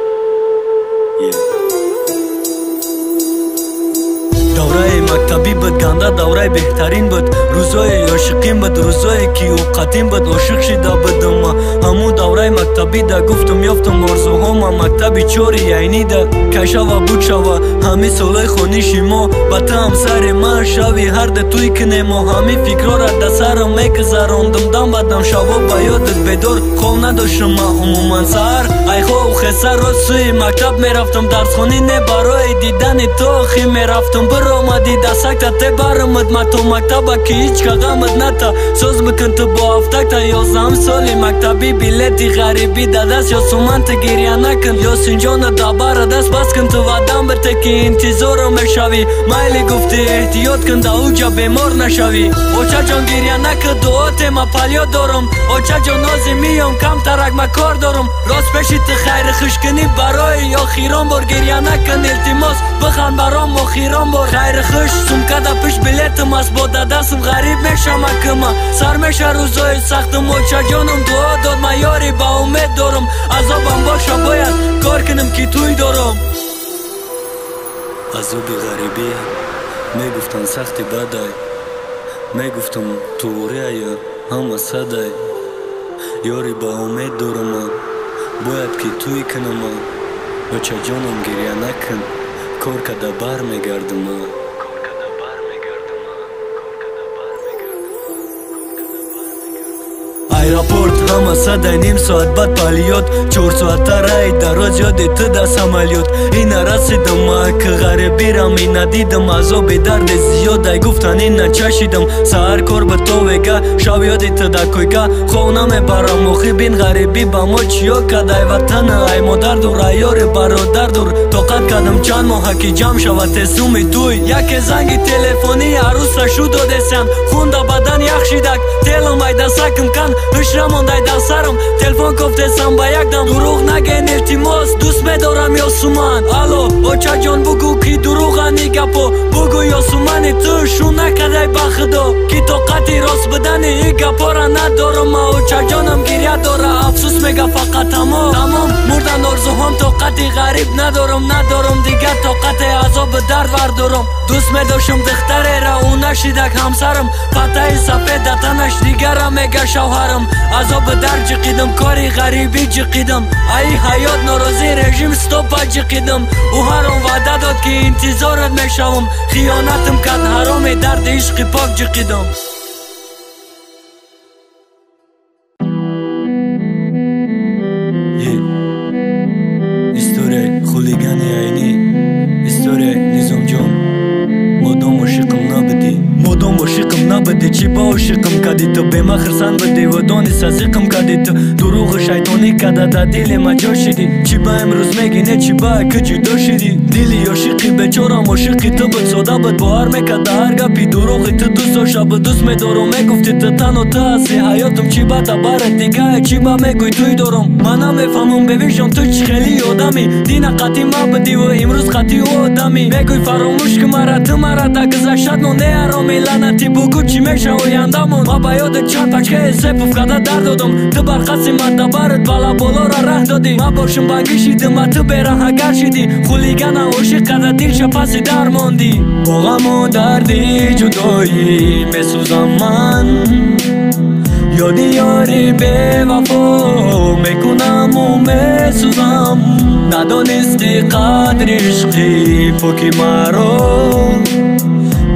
давраи мактабӣ буд ганда давраи беҳтарин буд рӯзои ошиқин буд рӯзое ки овқатин буд ошиқ шида будам ма ҳамун давраи мактабӣ да гуфтум ёфтум орзуҳома мактаби чори айнида кашава буд шава ҳамин солҳои хониши мо ба ту ҳамсари ман шави ҳарда туй кунемо ҳамин фикрора да сарам мегузарондум дам ба дам шаво ба ёдат бедор хоб надоштам ма умуман саҳар айхоу хеса рост сӯи мактаб мерафтум дарсхонӣ не барои дидани то охӣ мерафтум омадӣ дастакта те барамад ма то мактаба ки ҳеч кағамад ната соз бикун ту бо ҳафтакта ёздаҳам соли мактаби билети ғарибӣ да даст ёсуманта гирья накун ёсинҷона да бара даст бас кун ту ваъдам бирте ки интизорам мешавӣ майли гуфтӣ эҳтиёт кун да уҷа бемор нашавӣ очаҷон гирья накун дуоте ма палёд дорам очаҷон нози миём камтарак ма кор дорам рост пеши ту хайри хушкунӣ барои охирон бор гирья накун илтимос бихан баром охирон бор хайри хуш сумкада пиш билетам аст бо дадастам ғариб мешам акыма сар меша рӯзои сахтум очаҷонам дуо дод ма ёри ба умед дорам азобам боша бояд кор кунам ки туй дорам азоби ғарибӣ мегуфтан сахти бадай мегуфтам туғурияя ҳама садай ёри ба умед дорама бояд ки туй кунама очаҷонам гирья накун кор када бармегардама аэропорт ҳама садай ним соат баъд палиёт 4 соата рай дароз ёди ту да самолёт ина расидам ма ки ғарибира минадидам азоби дарди зиёд ай гуфтан ина чашидам саҳар кор ба то вега шав ёди ту да койка хов намебарам охи бин ғарибӣ ба мо чиё кад ай ватана ай модардур ай ёри бародардур тоқат кардам чанд моҳа ки ҷамъ шавад тесуми туй яке занги телефонӣ арӯса шу додесян хунда бадан ях шидак телам ай дасакам кан ҳушрамондай дар сарам телефон кофтесам ба якдам дурӯғ наген илтимос дӯст медорам ёсуман алло очаҷон бугӯ ки дурӯғани гапо бугӯ ёсумани ту шу накадай ба худо ки тоқати рост будани и гапора надорам ма очаҷонам гирья дора афсӯс мега фақат тамом мурдан орзуҳом тоқати ғариб надорам дигар тоқати азобу дард вардорам дӯст медоштам духтарера ӯ нашидак ҳамсарам патаи сафед да танаш дигара мега шавҳарам азобу дард ҷиқидам кори ғарибӣ ҷиқидам аи ҳаёт норозӣ режим стопа ҷиқидам ӯ ҳаром ваъда дод ки интизорат мешавам хиёнатам кард ҳароми дарди ишқи пок ҷиқидам историяи хулигани айнӣ историяи низомҷон модом ошиқам набудӣ чӣ ба ошиқам кади ту бемахрсан будӣ ва донис азиқам кади ту дурӯғи шайтонӣ када да дили ма ҷо шидӣ чӣ ба имрӯз мегине чӣ ба ки ҷудо шидӣ дили ошиқи бечорам ошиқи ту буд сода буд бовар мекарда ҳар гапи дурӯғи ту дӯст доша буд дӯст медорам мегуфти ту тану ту ҳасти ҳаётам чӣ ба табарат дигае чӣ ба мегӯй туй дорам ман намефаҳмам бевиҷон ту чӣ хели одамӣ дина қатӣ ма будӣ ва имрӯз қатӣ одамӣ мегӯй фаромӯш ки мара ту мара да гузаштат мо не ароми лаънати бугӯ чӣ меша ояндамон ма ба ёдат чанд пачкаи сепов када дар додам ту барқаси мадабарат бала болора раҳ додӣ ма бошум бангишидим ва ту бераҳагар шидӣ хулигана ошиқ када дилша паси дар мондӣ бо ғаму дарди ҷудоӣ месӯзам ман ёди ёри бевафо мекунаму месӯзам надонисти қадри ишқи поки маро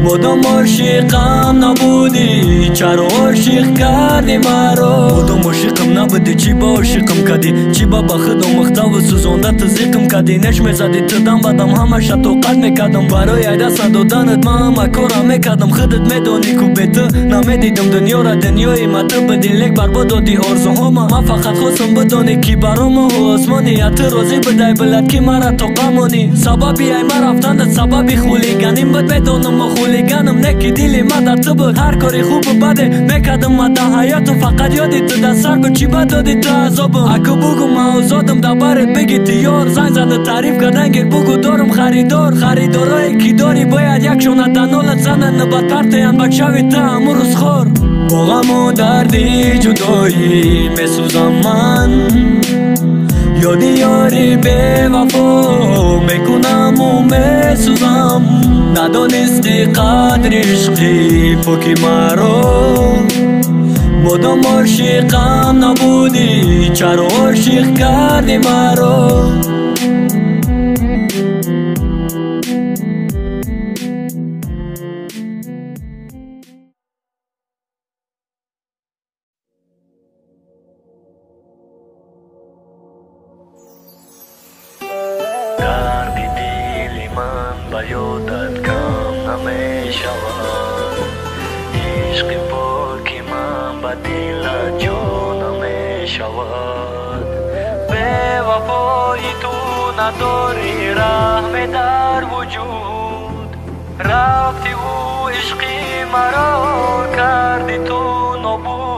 مدام عاشقم نبودی چرا عاشق کردی مرا مدام عاشقم نبودی چی با عاشقم کردی چی با خودم مختو سوزونده تزیقم کردی نشم زدی تدم بدم همه شتوقت میکردم برای دست دادنت من همه کارم میکردم خودت میدونی کو به تو نمیدیدم دنیا را دنیای ما تو بدی لک برباد دادی آرزوهاما من فقط خواستم بدونی کی برام و آسمانی ات روزی بدای بلد کی مرا تو قمانی سببی ای ما رفتن سببی خولیگانیم بود بدونم و خولیگانم نکی دیلی ما در تو بود هر کاری خوب و بده میکردم ما در حیاتم فقط یادی تو در سر بود چی بد دادی تو عذابم اکو بگو ما آزادم در برت بگی تو یار زنگ زنه تعریف کردن گیر بگو دارم خریدارای کی داری باید یک شونه دنالت زنن بدتر تین بچوی تو همون روز خور با غم و دردی جدایی میسوزم من یادی یاری به وفا میکنم و میسوزم ندانستی قدر عشقی پاکی مرا مدام عاشقم نبودی چرا عاشق کردی مرا دردی دیلی من با یادت کم نمیشود عشق پاکی من با دل جا نمیشود به وفای تو نداری رحم در وجود رفتی و عشقی مرا کردی تو نابود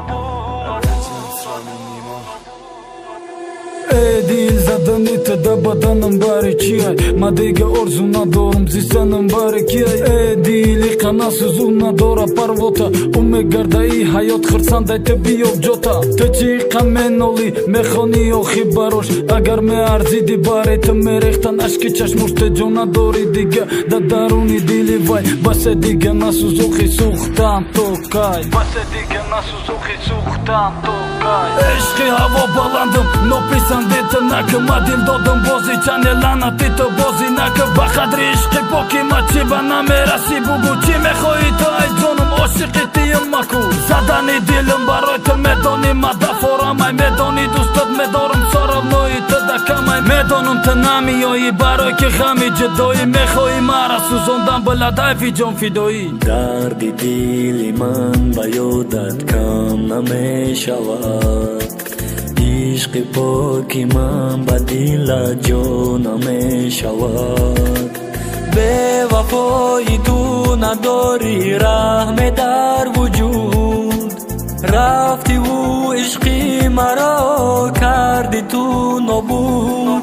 دل زدنی تو در بدنم برای چیه ما دیگه ارزو ندارم زیستنم برای کیه دیلی قنا سوزو نداره پروتا اون میگرده ای حیات خرسنده تو بیاب جوتا تو چی قمنولی میخوانی آخی براش اگر میارزیدی برای تو میریختن اشکی چشموش تو جو نداری دیگه در درونی دیلی وای بس دیگه نسوزو خی سوختم تو کای بس دیگه نسوزو خی سوختم تو کای عشقی هوا بلندم نپیسن دیت نکه ما دل دادم بازی چنه لعنتی تو بازی نکه بقدر عشقی پاکی ما چی به نمیرسی بگو چی میخوایی تو ای جانم عاشقی تیم مکو زدنی دلم برای تو میدانی ما دفارم ای میدانی دوستت میدارم سارم نوی تو دکم ای میدانم تو نمیایی برای که غمی جدایی میخوایی مرا سوزندم بلد ای فی جان فیدایی دردی دیلی من با یادت کم نمیشود عشق پاکی من با دل جا نمیشود به وفای تو نداری رحم در وجود رفتی و عشقی مرا کردی تو نابود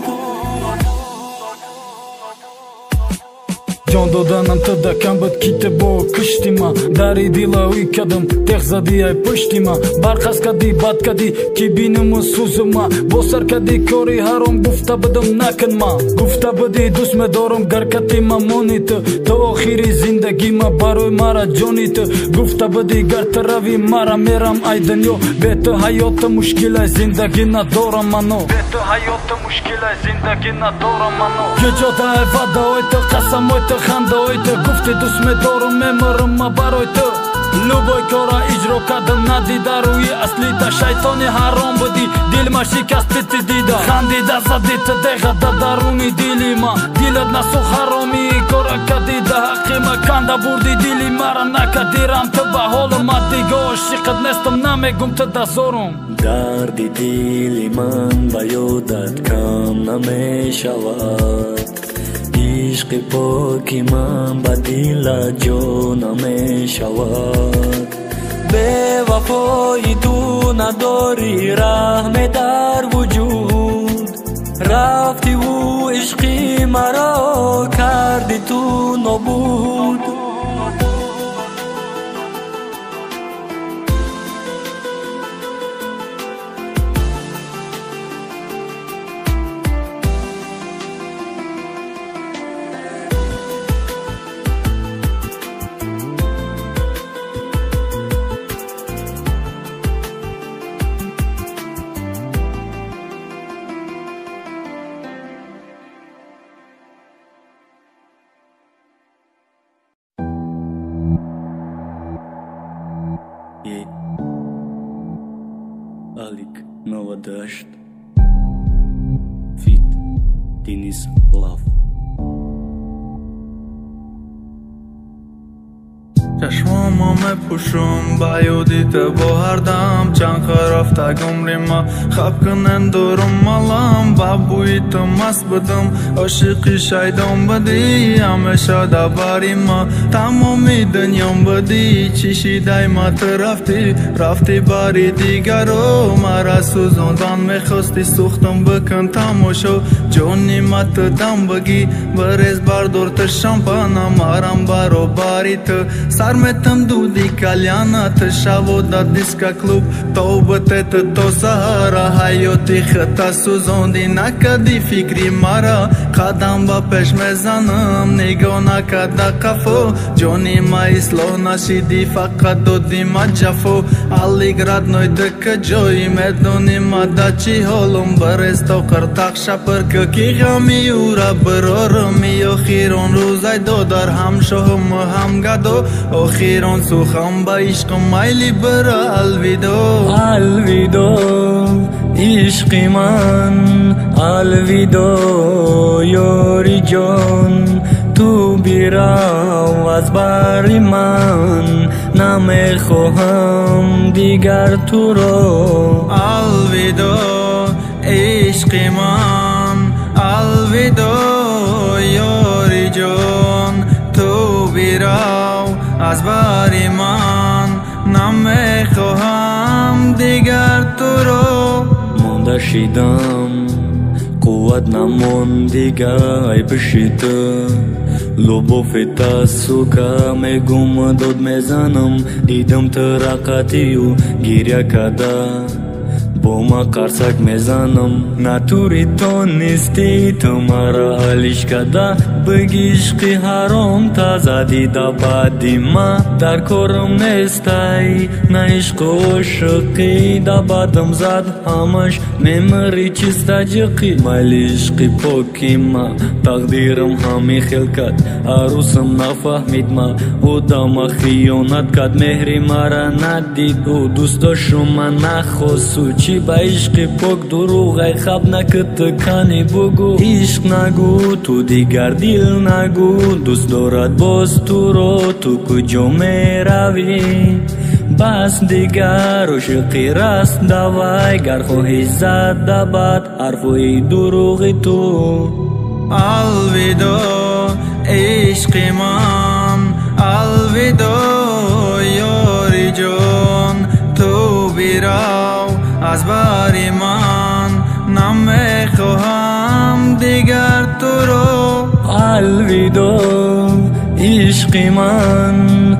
جان доданам то дакам буд ки ты бо кишти ма дари дилави кадам тех зади ай пушти ма барқас кади бад кади ки бинаму сузума бо сар кади кори ҳаром гуфта будам накан ма гуфта буди дӯст медорам гаркати ма мони ту то охири зиндагӣ ма барои мара ҷони ту гуфта буди гар ту рави мара мерам ай дунё бе ту ҳаёта мушкилай зиндагӣ надорам мано бе ту ҳаёта мушкилай зиндагӣ надорам мано ки ҷодаи вадаои ту қасамои ту хандаои ту гуфти дӯст медорам мемурам ма барои ту любой кора иҷро кардам надида рӯи асли та шайтони ҳаром будӣ дилма шикасти ти дида хандида зади ту деға да даруни дили ма дилат насу ҳароми кора кади да ҳаққи ма канда бурди дили мара накадирам ту ба ҳолу ма дига ошиқат нестам намегум ту дазорум дарди дили ман ба ёдат кам намешавад عشق پاکی من با دل جا نمیشود به وفای تو نداری رحم در وجود رفتی و عشقی مرا کردی تو نابود Nova Dăști Fit Denis Love. چشمامو مپوشم بیودیت با هر دم چند رفته گمریما خب کنن دورم مالم و بویت مست بدم عاشقی شایدم بدی همیشه دباریما تمامی دنیام بدی چیشی دایما رفتی باری دیگرو مرا سوزوندن میخواستی سوختم بکن تماشا جونی مت دم بگی بریز بردار تا شامپانم آرام برو باریت Sarmetam dudi kalyana të shavo da diska klub To bëtet to Sahara Hajo ti khëta suzondi na ka di fikri mara Kadam ba pesh me zanëm Nigona ka da kafo Gjoni ma islona shidi faka do di ma gjafo Alli grad noj të këgjoj Me doni ma da qi holum Bërez to kërtaksha për këki gami ura Bërorëm i o khiron ruzaj do Dar ham shohëm më ham gado O khiron sukham ba ishqëm majli bërë Alvido ishqi man Alvido yori jon Tu birao az bari man Name khoham digar tu ro Alvido ishqi man Alvido yori jon Tu birao از باری من نمیخواهم دیگر تو رو مانده شیدم قوت نماندیگه ای بشیده لبوفتا سوکا میگم داد میزنم دیدم ترقتی و گیریا کده با ما قرصک میزنم ناتوری تو نیستی تو مرا علیش کده بگی عشقی حرام تازه دیده بعدی ما در کارم نیستی نه عشق و عشقی ده بعدم زد همش میمری چیسته جقی مالی عشقی پاکی ما تقدیرم همی خلکت عروسم نفهمید ما او دام خیانت کد مهری مرا ندید او دوست داشتم من نخواست چی با عشق پاک دروغ خواب نکت کنی بگو عشق نگو تو دیگر دیل نگو دوست دارد باز تو رو تو کجا می روی بس دیگر عشقی راست دوای گر خواهی زد دبد حرفای دروغی تو الوداع عشق من الوداع یاری جان تو بیرو از باری من نمیخواهم دیگر تو رو الوداع عشق من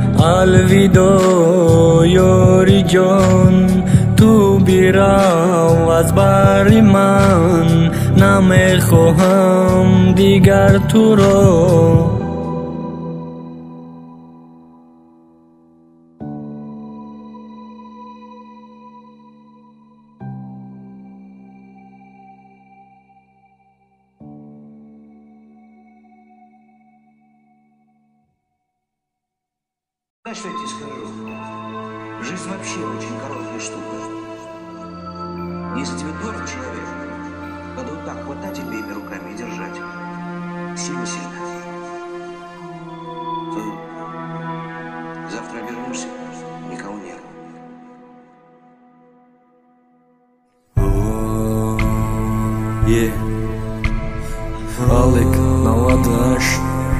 الوداع یاری جان تو بیرو از باری من نمیخواهم دیگر تو رو Знаешь, что я тебе скажу? Жизнь вообще очень короткая штука. Если тебе дорог человек, надо вот так хватать обеими руками и держать. Сильно-сильно. То завтра обернешься, никого нет. Алек Nova Dăști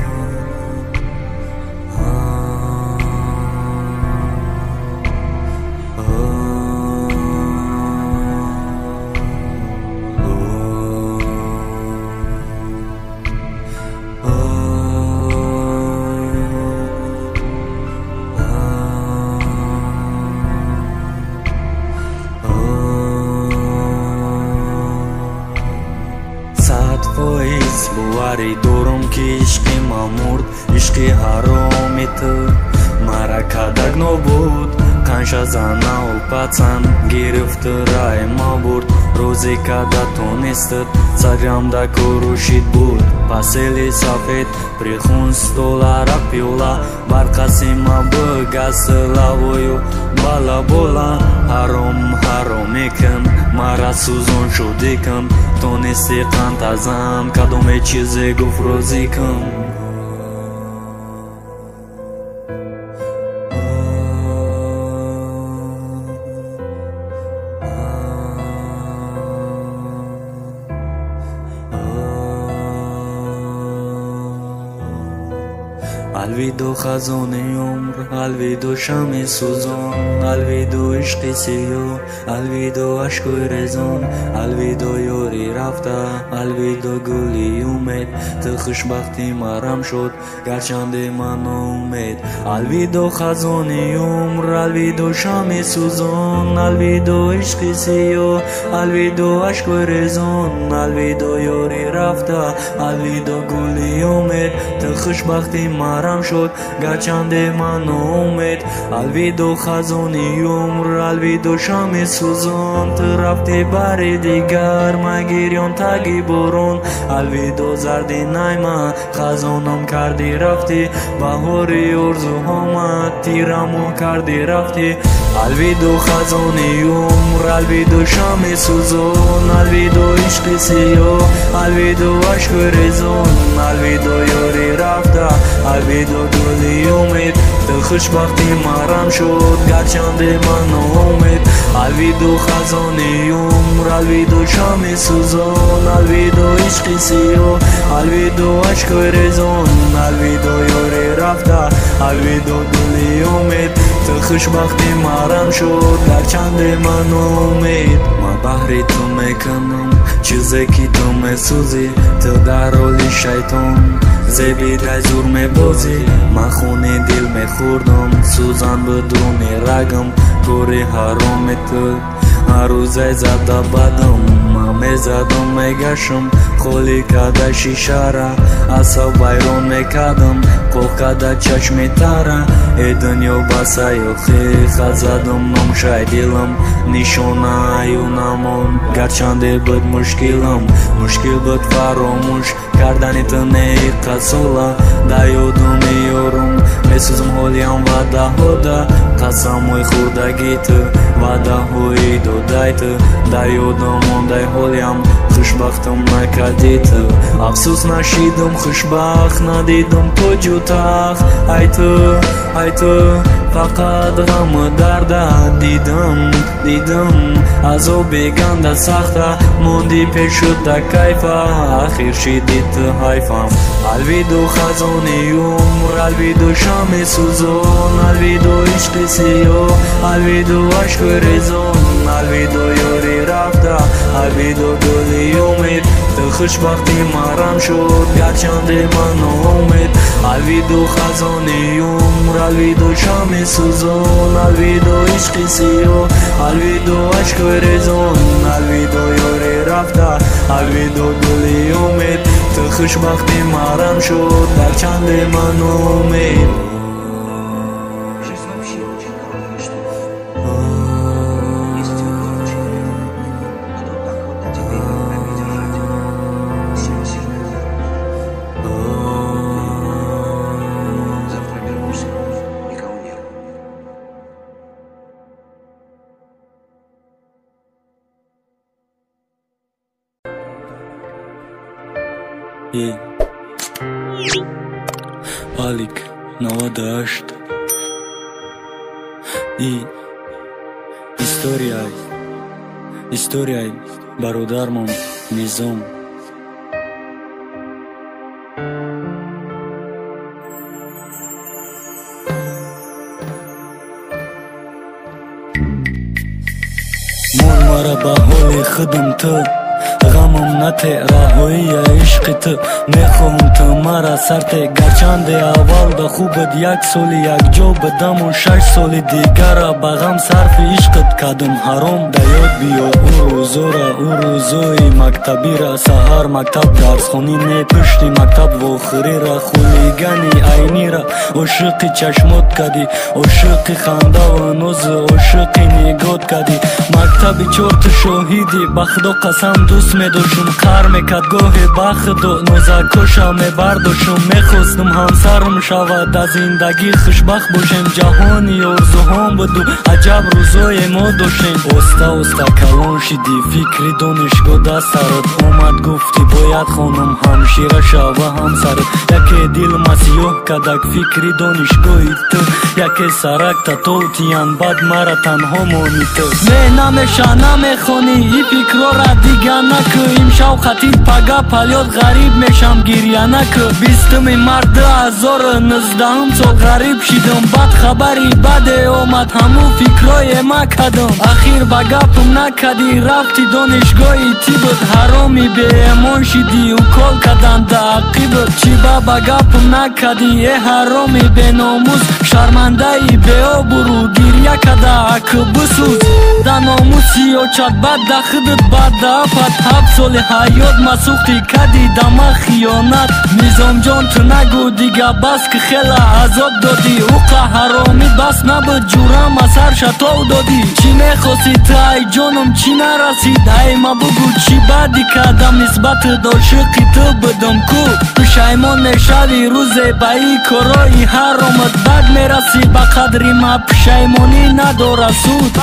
Luarei dorom ki ishqi ma murd Ishqi haromi të Mara ka dag no bud қанша занал пацан гирифтирай ма бурд рӯзе када тонистад саграмда курушид буд пасели сафед прихун столара пиёла барқасима бигасилавою бала бола ҳаром ҳаромекин мара сӯзон шудикин тонисти қантазан кадоме чизе гуфт розикин алвидо хазони умр алвидо шами сӯзон алвидо ишқи сиё алвидо ашкои резон алвидо ёри рафта алвидо гули умед ту хушбахти марам шуд гарчанде ман ноумед алвидо хазони умр алвидо шами сӯзон алвидо ишқи сиё алвидо ашкои резон алвидо ёри рафта алвидо гули умед ту хушбахти марам шуд гарчанде ман ноумед алвидо хазони умр алвидо шами сӯзон ту рафти бари дигар магирён таги борон алвидо зарди найма хазонам карди рафти баҳори орзуҳомат тирамо карди рафти алвидо хазони умр алвидо шами сӯзон алвидо ишқи сиё алвидо ашкои резон алвидо ёри рафта алвидо гули умед ту хушбахти марам шуд гарчанде ман ноумед алвидо хазони умр алвидо шами сӯзон алвидо ишқи сиё алвидо ашкои резон алвидо ёри рафта алвидо гули умед ту хушбахти марам шуд гарчанде ман ноумед ман баҳри ту мекунам чизе ки ту месӯзӣ ту дар ҳоли шайтон зеби дайзур мебозӣ ман хуни дил мехӯрдам сӯзан бидуни рагам кори ҳароми ту ҳар рӯзай зада бадам ман мезадам мегашам холи када шишара асаб вайрон мекардам қоқ када чашми тара э дунё ба сайёхи хат задам номшай дилам нишонаю намон гарчанде буд мушкилам мушкил буд фаромӯш кардани ту не қасола дар ёду меёрам месӯзам ҳолиам ваъдаҳода қасамҳои хӯрдаги ту ваъдаҳои додаи ту дар ёдам мондай ҳолиам хушбахтам накарди ту афсӯс нашидам хушбахт надидам тоҷу тахт ай ту фақат ғаму дарда дидам азоби ганда сахта монди пешуда кайфа ахир шиди ту ҳайфам алвидо хазони умр алвидо шами сӯзон алвидо ишқи сиё алвидо ашкои резон алвидо ёри рафта алвидо гули умед ту хушбахти марам шуд гарчанде ман ноумед алвидо хазони умр алвидо шами сӯзон алвидо ишқи сиё алвидо ашкои резон алвидо ёри рафта алвидо гули умед ту хушбахти марам шуд гарчанде ман ноумед Жизнь вообще очень короткая штука. Если тебе дорог человек, надо вот так хватать и время руками держать. Сильно держать. Завтра вернусь, никого нет. алик 98 и историяй бародармон низом мон мара ба ҳоли худам ту غمم نته راهوی عشقت میخوام تو مرا سرته گرچنده اول دا خوبت یک سال یک جا بدم و 6 سال دیگر با غم صرف عشقت کدم حرام دا یاد بیا او روزو را او روزوی مکتبی را سهر مکتب درس خونی نه پشتی مکتب و آخری را خولیگنی عینی را عاشق چشمات کدی عاشق خنده و نوز عاشق نگات کدی مکتبی چورت شاهیدی بخدا قسم دوست میداشم کار میکد گاه بخت و نوزکاشم میبرداشم میخواستم همسرم شود از زندگی خوشبخت باشم جهانی آرزوهام بود و عجب روزای ما داشتیم استا کلان شدی فکری دانشگاه دست سرت اومد گفتی باید خانم همشیره شو و همسرت یکی دل مسیح کدک فکری دانشگاهی تو یکی سرک تا توتیان بد مرا تنها مانی تو نمیشه نمیخونی ای فکرو را دیگه نکو امشب خطیب پگه پلیاد غریب میشم گریه نکو 20 مرد 2019 سال غریب شدم بد خبری بده اومد همو فکرای ما کدم اخیر با گپم نکدی رفتی دانشگاهی تی بود حرامی به امان شدی و کل کدن دا عقیبت چی با گپم نکدی ای حرامی به ناموس شرمنده ای به آبرو گریه کده عقب بسوز دا ناموسی و چد بد دا خودت بد دا افت 7 سال حیات مسوختی کدی دما خیانت میزام جان تو نگو دیگه بس که خیلی عذاب دادی او حرامی بس نبود جورم اثر شتاو دادی چی میخواستی تای جانم چی نرسید ای ما بگو چی بدی کدم نسبت داشقی تو بدم کو پشیمان میشوی روز با ای کارای حرامت بد میرسی با قدری ما پشیمانی نداره سود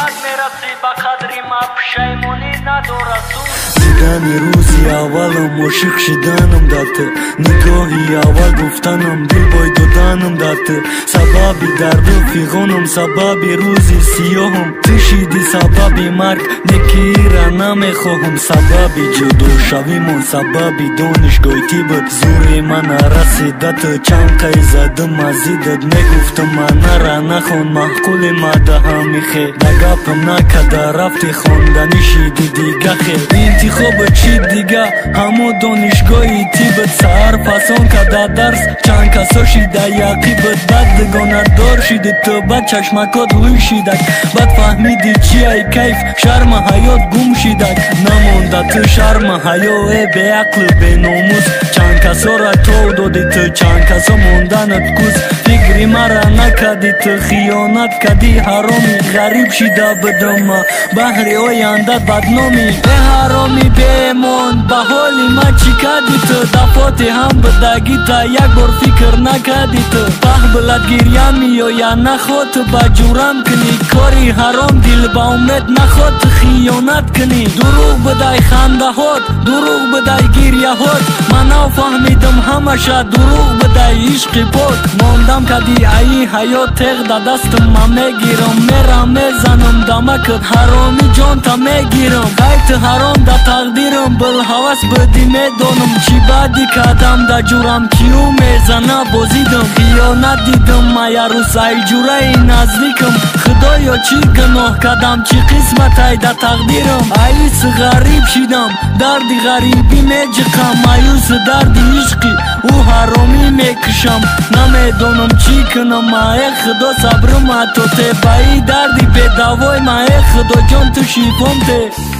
دیدن روزی اولم عاشق شدنم داته نگاهی اول گفتنم دل بای دادنم داته سببی درد و فیغانم سببی روزی سیاهم تو شدی سببی مرگ نکی را نمیخواهم سببی جدا شویمون سببی دانشگاهی تی بود زوری من رسیدت چند قی زدم مزیدت میگفتم من را نخون محقول مده همیخه نگپم نکده رفتی خوندنی شدی دیگه خیل انتخاب چی دیگه همو دانشگاهی تی بود سهر فسان کده درس چند کسا شده یقی بود بد دگانه دار شده تو بد چشمکات روی شدک بد فهمیدی چی ای کیف شرم حیات گم شدک نمانده تو شرم حیا ای به عقل به ناموس چند کسا را تو دادی تو چند کسا موندنت کوز فکری مرا نکدی تو خیانت کدی حرامی غریب شده بدم بحری آینده بدنامی ای حرامی بیمون به حالی ما چی کدی تو دفاتی هم بدگی تا یک بار فکر نکدی تو بلد گریه می یا نخواد با جورم کنی کاری حرام دل با امید نخواد خیانت کنی دروغ بدای خنده هات دروغ بدای گریه هات من فهمیدم همشه دروغ بدای عشق پاک ماندم کدی ای حیات تق دا دستم من میگیرم میرم میزنم دمکت حرامی جان تا میگیرم قیت حرام دا تقدیرم بل حوث بدی میدانم چی بدی کدم دا جورم کیو میزنه بازیدم خیانت دیدم ما یا روزای جوره نزدیکم خدایا چی گناه کدم چی قسمت ای دا تقدیرم ایس غریب شدم دردی غریبی میجقم مایوس دردی عشقی او حرامی میکشم نمیدانم چی کنم ای خدا صبرم تو ته بایی دردی به دوای ما ای خدا جان تو شیفم ته